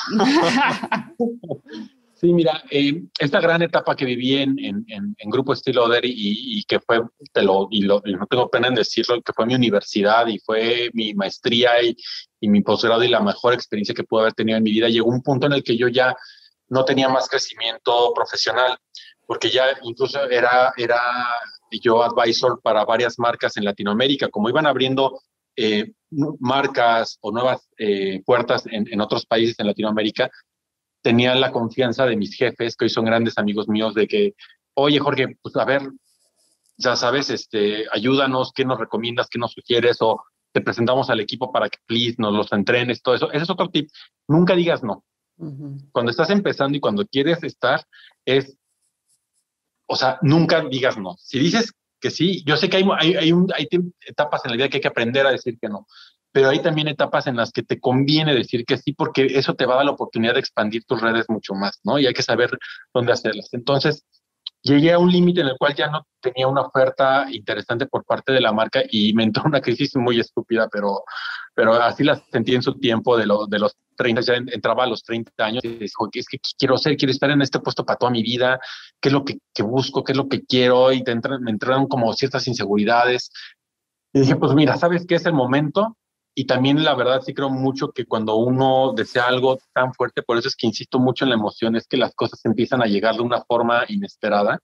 Sí, mira, eh, esta gran etapa que viví en, en, en, en Grupo Estée Lauder y, y que fue, te lo, y, lo, y no tengo pena en decirlo, que fue mi universidad y fue mi maestría y, y mi posgrado y la mejor experiencia que pude haber tenido en mi vida, llegó un punto en el que yo ya no tenía más crecimiento profesional, porque ya incluso era, era yo advisor para varias marcas en Latinoamérica, como iban abriendo eh, marcas o nuevas eh, puertas en, en otros países en Latinoamérica, tenía la confianza de mis jefes, que hoy son grandes amigos míos, de que, oye, Jorge, pues a ver, ya sabes, este, ayúdanos, ¿qué nos recomiendas, qué nos sugieres? O te presentamos al equipo para que, please, nos los entrenes, todo eso. Ese es otro tip. Nunca digas no. Uh-huh. Cuando estás empezando y cuando quieres estar, es, o sea, nunca digas no. Si dices que sí, yo sé que hay, hay, hay, un, hay etapas en la vida que hay que aprender a decir que no, pero hay también etapas en las que te conviene decir que sí, porque eso te va a dar la oportunidad de expandir tus redes mucho más, ¿no? Y hay que saber dónde hacerlas. Entonces, llegué a un límite en el cual ya no tenía una oferta interesante por parte de la marca y me entró una crisis muy estúpida, pero, pero así la sentí en su tiempo de, lo, de los treinta, ya entraba a los treinta años y dijo, es que quiero ser, quiero estar en este puesto para toda mi vida, qué es lo que, que busco, qué es lo que quiero, y te entran, me entraron como ciertas inseguridades. Y dije, pues mira, ¿sabes qué es el momento? Y también la verdad sí creo mucho que cuando uno desea algo tan fuerte, por eso es que insisto mucho en la emoción, es que las cosas empiezan a llegar de una forma inesperada.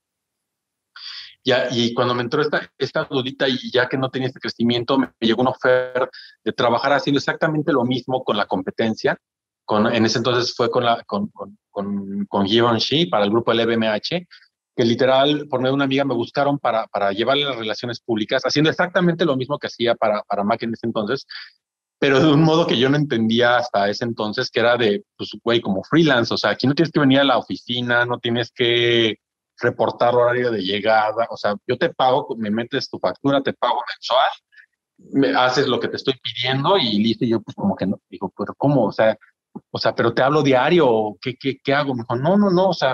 Ya, y cuando me entró esta, esta dudita y ya que no tenía este crecimiento, me llegó una oferta de trabajar haciendo exactamente lo mismo con la competencia. Con, en ese entonces fue con, la, con, con, con, con Givenchy para el grupo L V M H, que literal, por medio de una amiga, me buscaron para, para llevarle las relaciones públicas, haciendo exactamente lo mismo que hacía para, para Mac en ese entonces, pero de un modo que yo no entendía hasta ese entonces, que era de, pues, güey, como freelance. O sea, aquí no tienes que venir a la oficina, no tienes que reportar horario de llegada. O sea, yo te pago, me metes tu factura, te pago mensual, me haces lo que te estoy pidiendo y listo. Y yo, pues, como que no, digo, pero ¿cómo? O sea, o sea, pero te hablo diario, ¿qué, qué, qué hago? Me dijo, no, no, no, o sea,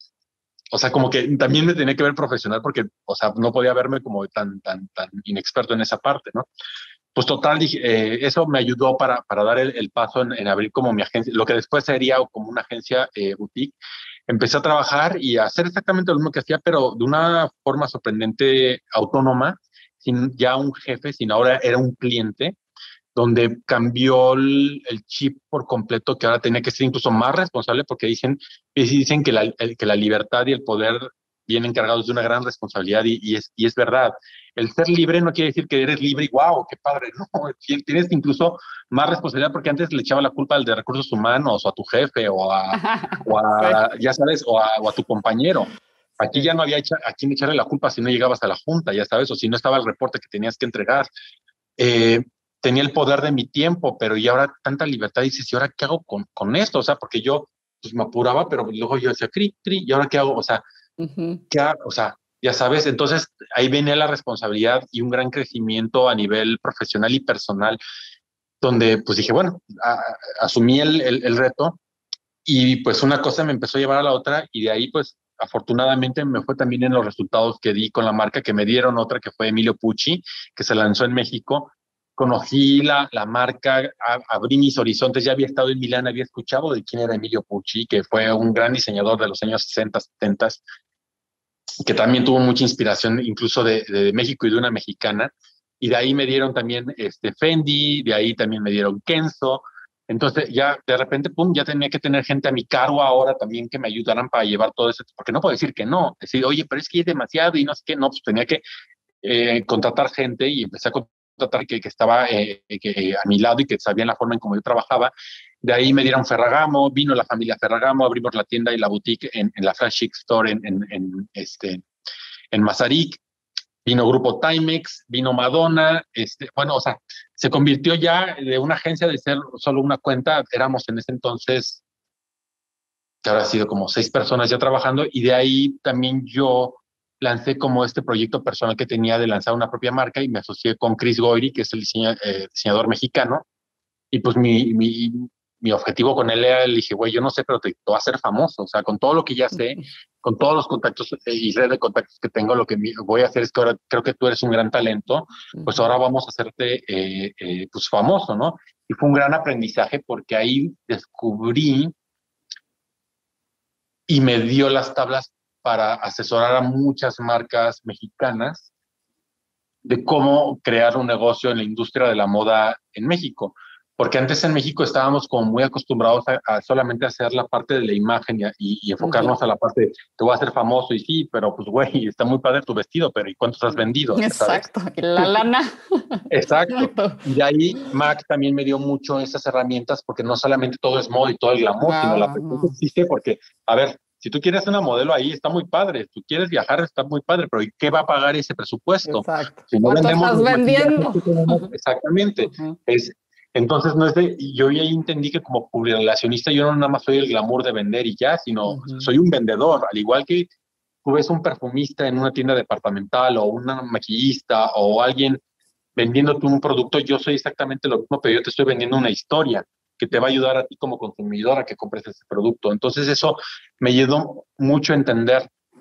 o sea, como que también me tenía que ver profesional porque, o sea, no podía verme como tan, tan, tan inexperto en esa parte, ¿no? Pues total, dije, eh, eso me ayudó para, para dar el, el paso en, en abrir como mi agencia, lo que después sería como una agencia eh, boutique. Empecé a trabajar y a hacer exactamente lo mismo que hacía, pero de una forma sorprendente autónoma, sin ya un jefe, sino ahora era un cliente, donde cambió el, el chip por completo, que ahora tenía que ser incluso más responsable, porque dicen, dicen que, la, el, que la libertad y el poder vienen cargados de una gran responsabilidad, y, y, es, y es verdad. El ser libre no quiere decir que eres libre y wow, qué padre, no, tienes incluso más responsabilidad, porque antes le echaba la culpa al de recursos humanos, o a tu jefe, o a, o a sí. ya sabes, o a, o a tu compañero. Aquí sí. Ya no había hecha, a quién echarle la culpa si no llegabas a la junta, ya sabes, o si no estaba el reporte que tenías que entregar. Eh, tenía el poder de mi tiempo, pero y ahora tanta libertad, dices, ¿y ahora qué hago con, con esto? O sea, porque yo pues me apuraba, pero luego yo decía, cri, cri, ¿y ahora qué hago? O sea, uh-huh. ¿qué hago? O sea, ya sabes, entonces ahí venía la responsabilidad y un gran crecimiento a nivel profesional y personal, donde pues dije, bueno, a, a, asumí el, el, el reto, y pues una cosa me empezó a llevar a la otra, y de ahí pues afortunadamente me fue también en los resultados que di con la marca, que me dieron otra que fue Emilio Pucci, que se lanzó en México. Conocí la, la marca, a, abrí mis horizontes, ya había estado en Milán, había escuchado de quién era Emilio Pucci, que fue un gran diseñador de los años sesenta, setenta, que también tuvo mucha inspiración incluso de, de México y de una mexicana, y de ahí me dieron también este Fendi, de ahí también me dieron Kenzo. Entonces ya de repente, pum, ya tenía que tener gente a mi cargo ahora también que me ayudaran para llevar todo eso, porque no puedo decir que no, decir, oye, pero es que es demasiado y no sé qué, no, pues tenía que eh, contratar gente, y empecé a contratar que, que estaba eh, que, eh, a mi lado y que sabían la forma en cómo yo trabajaba. De ahí me dieron Ferragamo, vino la familia Ferragamo, abrimos la tienda y la boutique en, en la Flash Chic Store en, en, en, este, en Mazarik. Vino Grupo Timex, vino Madonna, este, bueno, o sea, se convirtió ya de una agencia de ser solo una cuenta, éramos en ese entonces, que ahora ha sido como seis personas ya trabajando, y de ahí también yo lancé como este proyecto personal que tenía de lanzar una propia marca, y me asocié con Chris Goyri, que es el diseña, eh, diseñador mexicano, y pues mi, mi, mi objetivo con él era, le dije, güey, yo no sé, pero te, te voy a hacer famoso, o sea, con todo lo que ya sé, con todos los contactos y red de contactos que tengo, lo que voy a hacer es que ahora creo que tú eres un gran talento, pues ahora vamos a hacerte eh, eh, pues famoso, ¿no? Y fue un gran aprendizaje, porque ahí descubrí y me dio las tablas para asesorar a muchas marcas mexicanas de cómo crear un negocio en la industria de la moda en México. Porque antes en México estábamos como muy acostumbrados a, a solamente hacer la parte de la imagen y, y, y enfocarnos uh-huh. a la parte de, te voy a hacer famoso, y sí, pero pues güey, está muy padre tu vestido, pero ¿y cuántos has vendido? Exacto, ¿sabes? Y la lana. Exacto. Y de ahí Mac también me dio mucho esas herramientas, porque no solamente todo es moda y todo el glamour, no, sino la persona no. existe, porque, a ver, si tú quieres una modelo ahí, está muy padre. Si tú quieres viajar, está muy padre, pero ¿y qué va a pagar ese presupuesto? Exacto. Si no ¿Cuánto estás vendiendo? Exactamente. Uh-huh. Es, entonces, no es de, yo ya entendí que como publirelacionista yo no nada más soy el glamour de vender y ya, sino uh-huh. soy un vendedor, al igual que tú ves un perfumista en una tienda departamental, o una maquillista, o alguien vendiéndote un producto, yo soy exactamente lo mismo, pero yo te estoy vendiendo una historia que te va a ayudar a ti como consumidor a que compres ese producto. Entonces eso me ayudó mucho a entender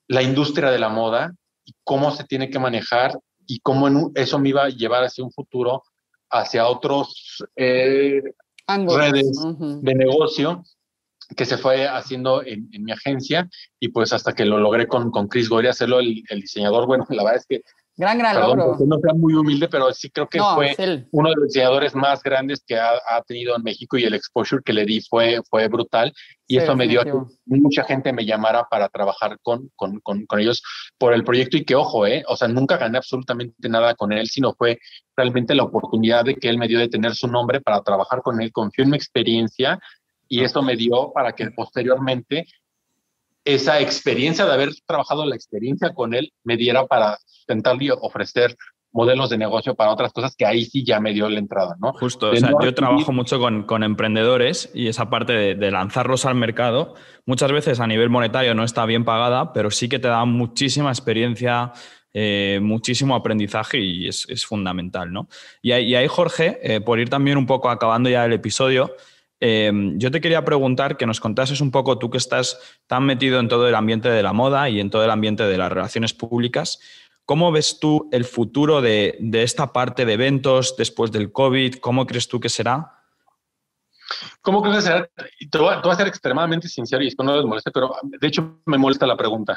la industria de la moda y cómo se tiene que manejar y cómo en un, eso me iba a llevar hacia un futuro, hacia otros eh, redes uh-huh. de negocio que se fue haciendo en, en mi agencia, y pues hasta que lo logré con, con Chris Gory hacerlo el, el diseñador. Bueno, la verdad es que gran, gran perdón, logro. No sea muy humilde, pero sí creo que no, fue sí. uno de los diseñadores más grandes que ha, ha tenido en México, y el exposure que le di fue, fue brutal. Y sí, eso me dio a que mucha gente me llamara para trabajar con, con, con, con ellos por el proyecto. Y que, ojo, eh, o sea, nunca gané absolutamente nada con él, sino fue realmente la oportunidad de que él me dio de tener su nombre para trabajar con él. Confió en mi experiencia, y eso me dio para que posteriormente esa experiencia de haber trabajado la experiencia con él me diera para sustentarle y ofrecer modelos de negocio para otras cosas, que ahí sí ya me dio la entrada, ¿no? Justo, de o sea, no yo recibir... trabajo mucho con, con emprendedores, y esa parte de, de lanzarlos al mercado, muchas veces a nivel monetario no está bien pagada, pero sí que te da muchísima experiencia, eh, muchísimo aprendizaje, y es, es fundamental, ¿no? Y ahí, y ahí Jorge, eh, por ir también un poco acabando ya el episodio, Eh, yo te quería preguntar que nos contases un poco, tú que estás tan metido en todo el ambiente de la moda y en todo el ambiente de las relaciones públicas, ¿cómo ves tú el futuro de, de esta parte de eventos después del COVID? ¿Cómo crees tú que será? ¿Cómo creo que será? Te voy, a, te voy a ser extremadamente sincero, y esto no les molesta, pero de hecho me molesta la pregunta.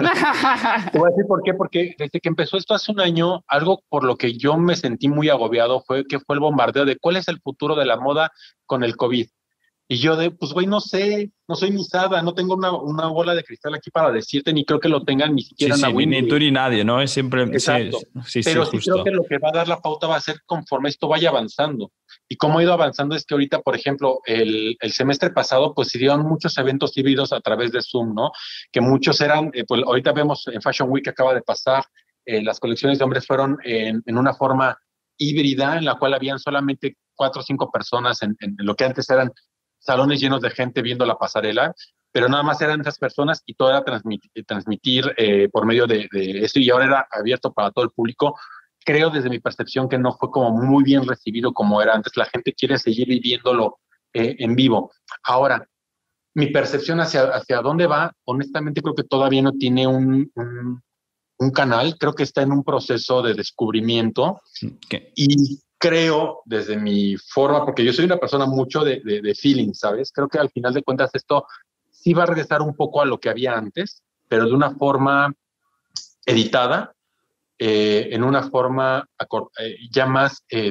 Te voy a decir por qué, porque desde que empezó esto hace un año, algo por lo que yo me sentí muy agobiado fue que fue el bombardeo de cuál es el futuro de la moda con el COVID. Y yo de, pues güey, no sé, no soy misada, no tengo una, una bola de cristal aquí para decirte, ni creo que lo tengan ni siquiera sí, sí, Nahui, ni, ni tú ni nadie, ¿no? Es siempre... Exacto. Sí, sí, pero sí, sí creo que lo que va a dar la pauta va a ser conforme esto vaya avanzando. Y cómo ha ido avanzando es que ahorita, por ejemplo, el, el semestre pasado, pues se dieron muchos eventos híbridos a través de Zoom, ¿no? Que muchos eran, eh, pues ahorita vemos en Fashion Week que acaba de pasar, eh, las colecciones de hombres fueron en, en una forma híbrida, en la cual habían solamente cuatro o cinco personas en, en lo que antes eran salones llenos de gente viendo la pasarela, pero nada más eran esas personas, y todo era transmitir, transmitir eh, por medio de, de eso, y ahora era abierto para todo el público. Creo desde mi percepción que no fue como muy bien recibido como era antes. La gente quiere seguir viviéndolo eh, en vivo. Ahora, mi percepción hacia, hacia dónde va, honestamente creo que todavía no tiene un, un, un canal. Creo que está en un proceso de descubrimiento. ¿Qué? Y creo, desde mi forma, porque yo soy una persona mucho de, de, de feeling, ¿sabes? Creo que al final de cuentas esto sí va a regresar un poco a lo que había antes, pero de una forma editada, eh, en una forma eh, ya más, eh,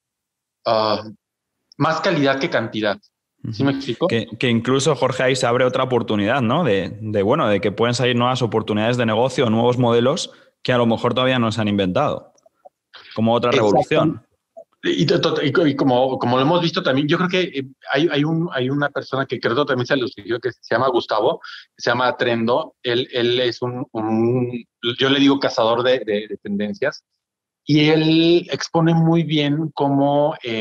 uh, más calidad que cantidad. ¿Sí me explico? Que, que incluso, Jorge, ahí se abre otra oportunidad, ¿no? De, de, bueno, de que pueden salir nuevas oportunidades de negocio, nuevos modelos que a lo mejor todavía no se han inventado. Como otra revolución. Y, y, y como, como lo hemos visto también, yo creo que hay, hay, un, hay una persona que creo que también se lo siguió, que se llama Gustavo, se llama Trendo. Él, él es un, un, yo le digo cazador de, de, de tendencias, y él expone muy bien cómo eh,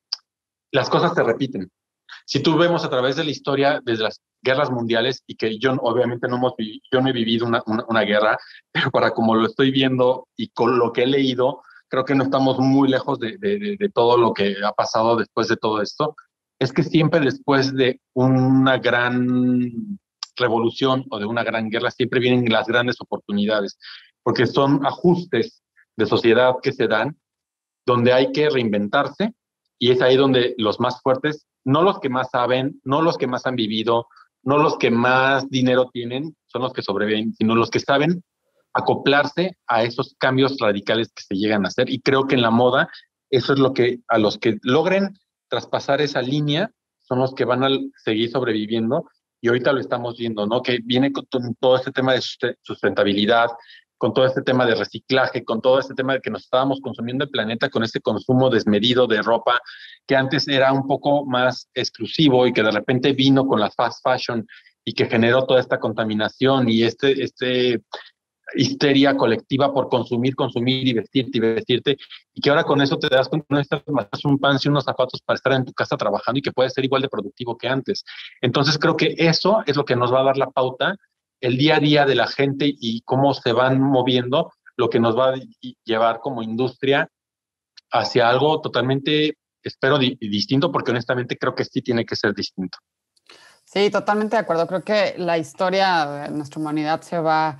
las cosas se repiten. Si tú vemos a través de la historia, desde las guerras mundiales, y que yo obviamente no, hemos, yo no he vivido una, una, una guerra, pero para como lo estoy viendo y con lo que he leído, creo que no estamos muy lejos de, de, de, de todo lo que ha pasado después de todo esto. Es que siempre después de una gran revolución o de una gran guerra, siempre vienen las grandes oportunidades, porque son ajustes de sociedad que se dan, donde hay que reinventarse, y es ahí donde los más fuertes, no los que más saben, no los que más han vivido, no los que más dinero tienen, son los que sobreviven, sino los que saben acoplarse a esos cambios radicales que se llegan a hacer. Y creo que en la moda eso es lo que a los que logren traspasar esa línea son los que van a seguir sobreviviendo. Y ahorita lo estamos viendo, ¿no? Que viene con todo este tema de sustentabilidad, con todo este tema de reciclaje, con todo este tema de que nos estábamos consumiendo el planeta con este consumo desmedido de ropa que antes era un poco más exclusivo, y que de repente vino con la fast fashion y que generó toda esta contaminación y este, este histeria colectiva por consumir, consumir y vestirte y vestirte, y que ahora con eso te das cuenta que no necesitas más un pan y unos zapatos para estar en tu casa trabajando, y que puedes ser igual de productivo que antes. Entonces creo que eso es lo que nos va a dar la pauta, el día a día de la gente y cómo se van moviendo, lo que nos va a llevar como industria hacia algo totalmente, espero, di- distinto, porque honestamente creo que sí tiene que ser distinto. Sí, totalmente de acuerdo. Creo que la historia de nuestra humanidad se va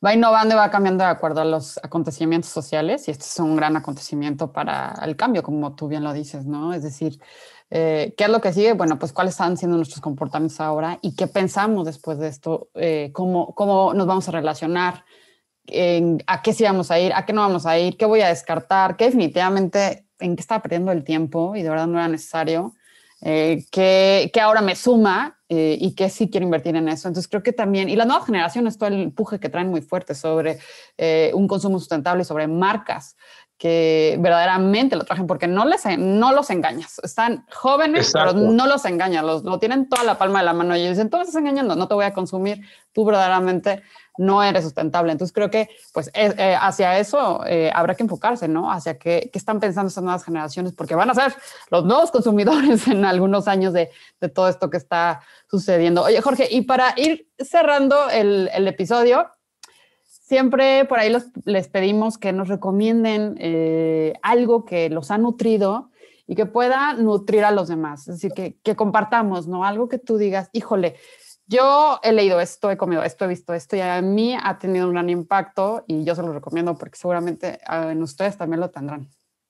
va innovando y va cambiando de acuerdo a los acontecimientos sociales, y este es un gran acontecimiento para el cambio, como tú bien lo dices, ¿no? Es decir, eh, ¿qué es lo que sigue? Bueno, pues cuáles están siendo nuestros comportamientos ahora y qué pensamos después de esto, eh, cómo, cómo nos vamos a relacionar, en, a qué sí vamos a ir, a qué no vamos a ir, qué voy a descartar, qué definitivamente, en qué estaba perdiendo el tiempo y de verdad no era necesario, eh, qué, qué ahora me suma eh, y qué sí quiero invertir en eso. Entonces creo que también, y las nuevas generaciones, todo el empuje que traen muy fuerte sobre eh, un consumo sustentable y sobre marcas que verdaderamente lo trajen, porque no, les, no los engañas. Están jóvenes, Exacto. pero no los engañas, los, lo tienen toda la palma de la mano y ellos dicen, tú me estás engañando, no te voy a consumir, tú verdaderamente no eres sustentable. Entonces creo que pues, eh, eh, hacia eso eh, habrá que enfocarse, ¿no? Hacia qué, qué están pensando estas nuevas generaciones, porque van a ser los nuevos consumidores en algunos años de, de todo esto que está sucediendo. Oye, Jorge, y para ir cerrando el, el episodio, siempre por ahí los, les pedimos que nos recomienden eh, algo que los ha nutrido y que pueda nutrir a los demás. Es decir, que, que compartamos, ¿no? Algo que tú digas, híjole, yo he leído esto, he comido esto, he visto esto y a mí ha tenido un gran impacto y yo se lo recomiendo porque seguramente en ustedes también lo tendrán.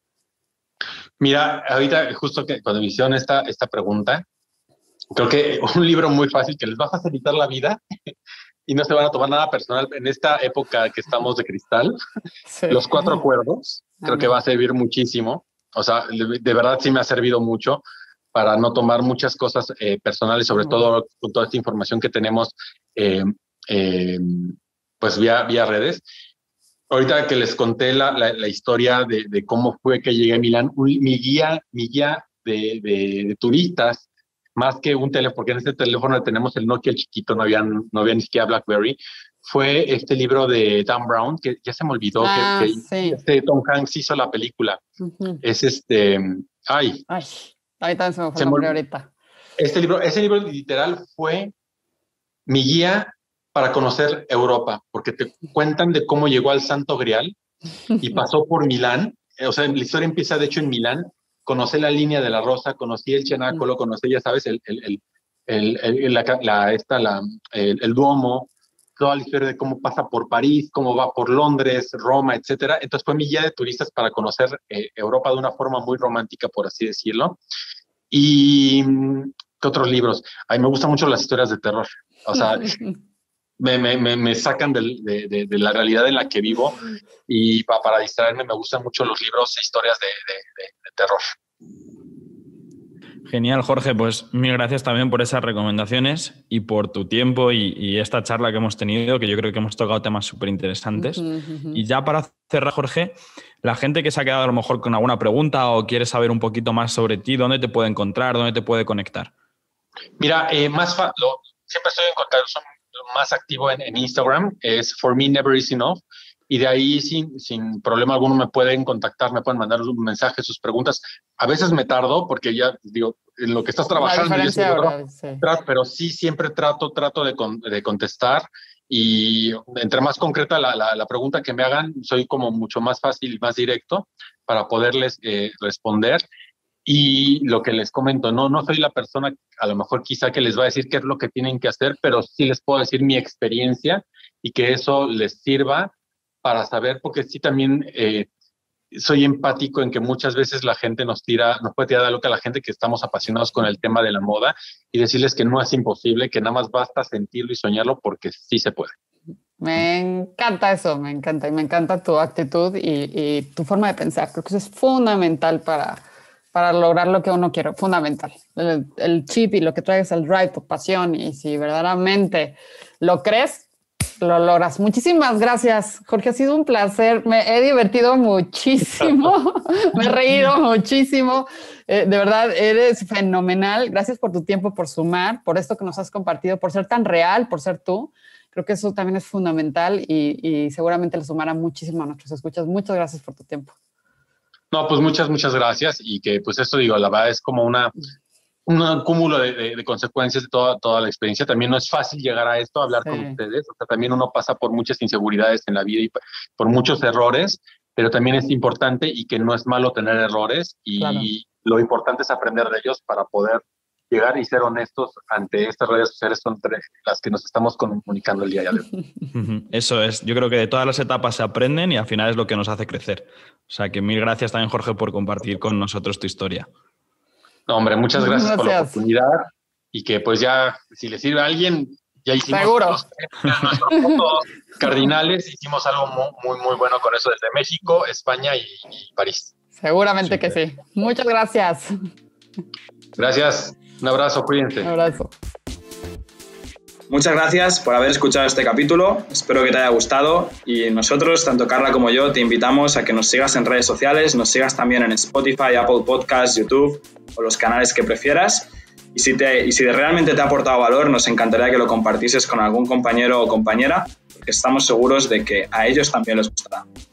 Mira, ahorita justo que cuando me hicieron esta, esta pregunta, creo que un libro muy fácil que les va a facilitar la vida y no se van a tomar nada personal en esta época que estamos de cristal. Sí. Los Cuatro Acuerdos, creo que va a servir muchísimo. O sea, de, de verdad sí me ha servido mucho para no tomar muchas cosas eh, personales, sobre uh-huh. todo con toda esta información que tenemos eh, eh, pues vía, vía redes. Ahorita que les conté la, la, la historia de, de cómo fue que llegué a Milán, un, mi guía, mi guía de, de, de turistas, más que un teléfono, porque en este teléfono tenemos el Nokia el chiquito, no había, no había ni siquiera BlackBerry, fue este libro de Dan Brown, que ya se me olvidó, ah, que, que sí. este Tom Hanks hizo la película. Uh-huh. Es este... Ay. Ay, ahorita se me fue el nombre ahorita. Este libro, ese libro literal fue mi guía para conocer Europa, porque te cuentan de cómo llegó al Santo Grial y pasó por Milán. O sea, la historia empieza de hecho en Milán. Conocí la línea de la Rosa, conocí el Cenáculo, conocí, ya sabes, el, el, el, el, el, la, la, esta, la, el, el Duomo, toda la historia de cómo pasa por París, cómo va por Londres, Roma, etcétera. Entonces fue mi guía de turistas para conocer eh, Europa de una forma muy romántica, por así decirlo. Y ¿qué otros libros? A mí me gustan mucho las historias de terror. O sea, me, me, me, me sacan de, de, de, de la realidad en la que vivo y pa, para distraerme me gustan mucho los libros e historias de, de, de, de terror. Genial, Jorge. Pues mil gracias también por esas recomendaciones y por tu tiempo y, y esta charla que hemos tenido, que yo creo que hemos tocado temas súper interesantes. Uh-huh, uh-huh. Y ya para cerrar, Jorge, la gente que se ha quedado a lo mejor con alguna pregunta o quiere saber un poquito más sobre ti, ¿dónde te puede encontrar? ¿Dónde te puede conectar? Mira, eh, más fa- lo, siempre estoy en contacto, soy más activo en, en Instagram, es For Me Never Is Enough. Y de ahí, sin, sin problema alguno, me pueden contactar, me pueden mandar un mensaje, sus preguntas. A veces me tardo porque ya, digo, en lo que estás trabajando, y eso, ahora, otro, sí. trato, pero sí siempre trato, trato de, con, de contestar. Y entre más concreta la, la, la pregunta que me hagan, soy como mucho más fácil, más directo para poderles eh, responder. Y lo que les comento, no, no soy la persona, a lo mejor quizá que les va a decir qué es lo que tienen que hacer, pero sí les puedo decir mi experiencia y que eso les sirva para saber, porque sí también eh, soy empático en que muchas veces la gente nos tira, nos puede tirar de loca a la gente que estamos apasionados con el tema de la moda y decirles que no es imposible, que nada más basta sentirlo y soñarlo porque sí se puede. Me encanta eso, me encanta y me encanta tu actitud y, y tu forma de pensar. Creo que eso es fundamental para, para lograr lo que uno quiere, fundamental. El, el chip y lo que traes, el drive, tu pasión y si verdaderamente lo crees, lo logras. Muchísimas gracias, Jorge. Ha sido un placer. Me he divertido muchísimo. Me he reído muchísimo. Eh, de verdad, eres fenomenal. Gracias por tu tiempo, por sumar, por esto que nos has compartido, por ser tan real, por ser tú. Creo que eso también es fundamental y, y seguramente le sumará muchísimo a nuestros escuchas. Muchas gracias por tu tiempo. No, pues muchas, muchas gracias. Y que pues esto, digo, la verdad es como una... un cúmulo de, de, de consecuencias de toda, toda la experiencia. También no es fácil llegar a esto, hablar sí. con ustedes. O sea, también uno pasa por muchas inseguridades en la vida y por muchos errores, pero también es importante y que no es malo tener errores y claro. lo importante es aprender de ellos para poder llegar y ser honestos ante estas redes sociales son las que nos estamos comunicando el día de hoy. Eso es. Yo creo que de todas las etapas se aprenden y al final es lo que nos hace crecer. O sea que mil gracias también, Jorge, por compartir con nosotros tu historia. No, hombre, muchas gracias, gracias. por la oportunidad y que pues ya, si le sirve a alguien, ya hicimos Seguro. Los, nuestros puntos cardinales, hicimos algo muy, muy bueno con eso desde México, España y, y París. Seguramente Super. que sí. Muchas gracias. Gracias. Un abrazo, cuídense. Un abrazo. Muchas gracias por haber escuchado este capítulo. Espero que te haya gustado y nosotros, tanto Carla como yo, te invitamos a que nos sigas en redes sociales, nos sigas también en Spotify, Apple Podcasts, YouTube o los canales que prefieras. Y si, te, y si realmente te ha aportado valor, nos encantaría que lo compartieses con algún compañero o compañera, porque estamos seguros de que a ellos también les gustará.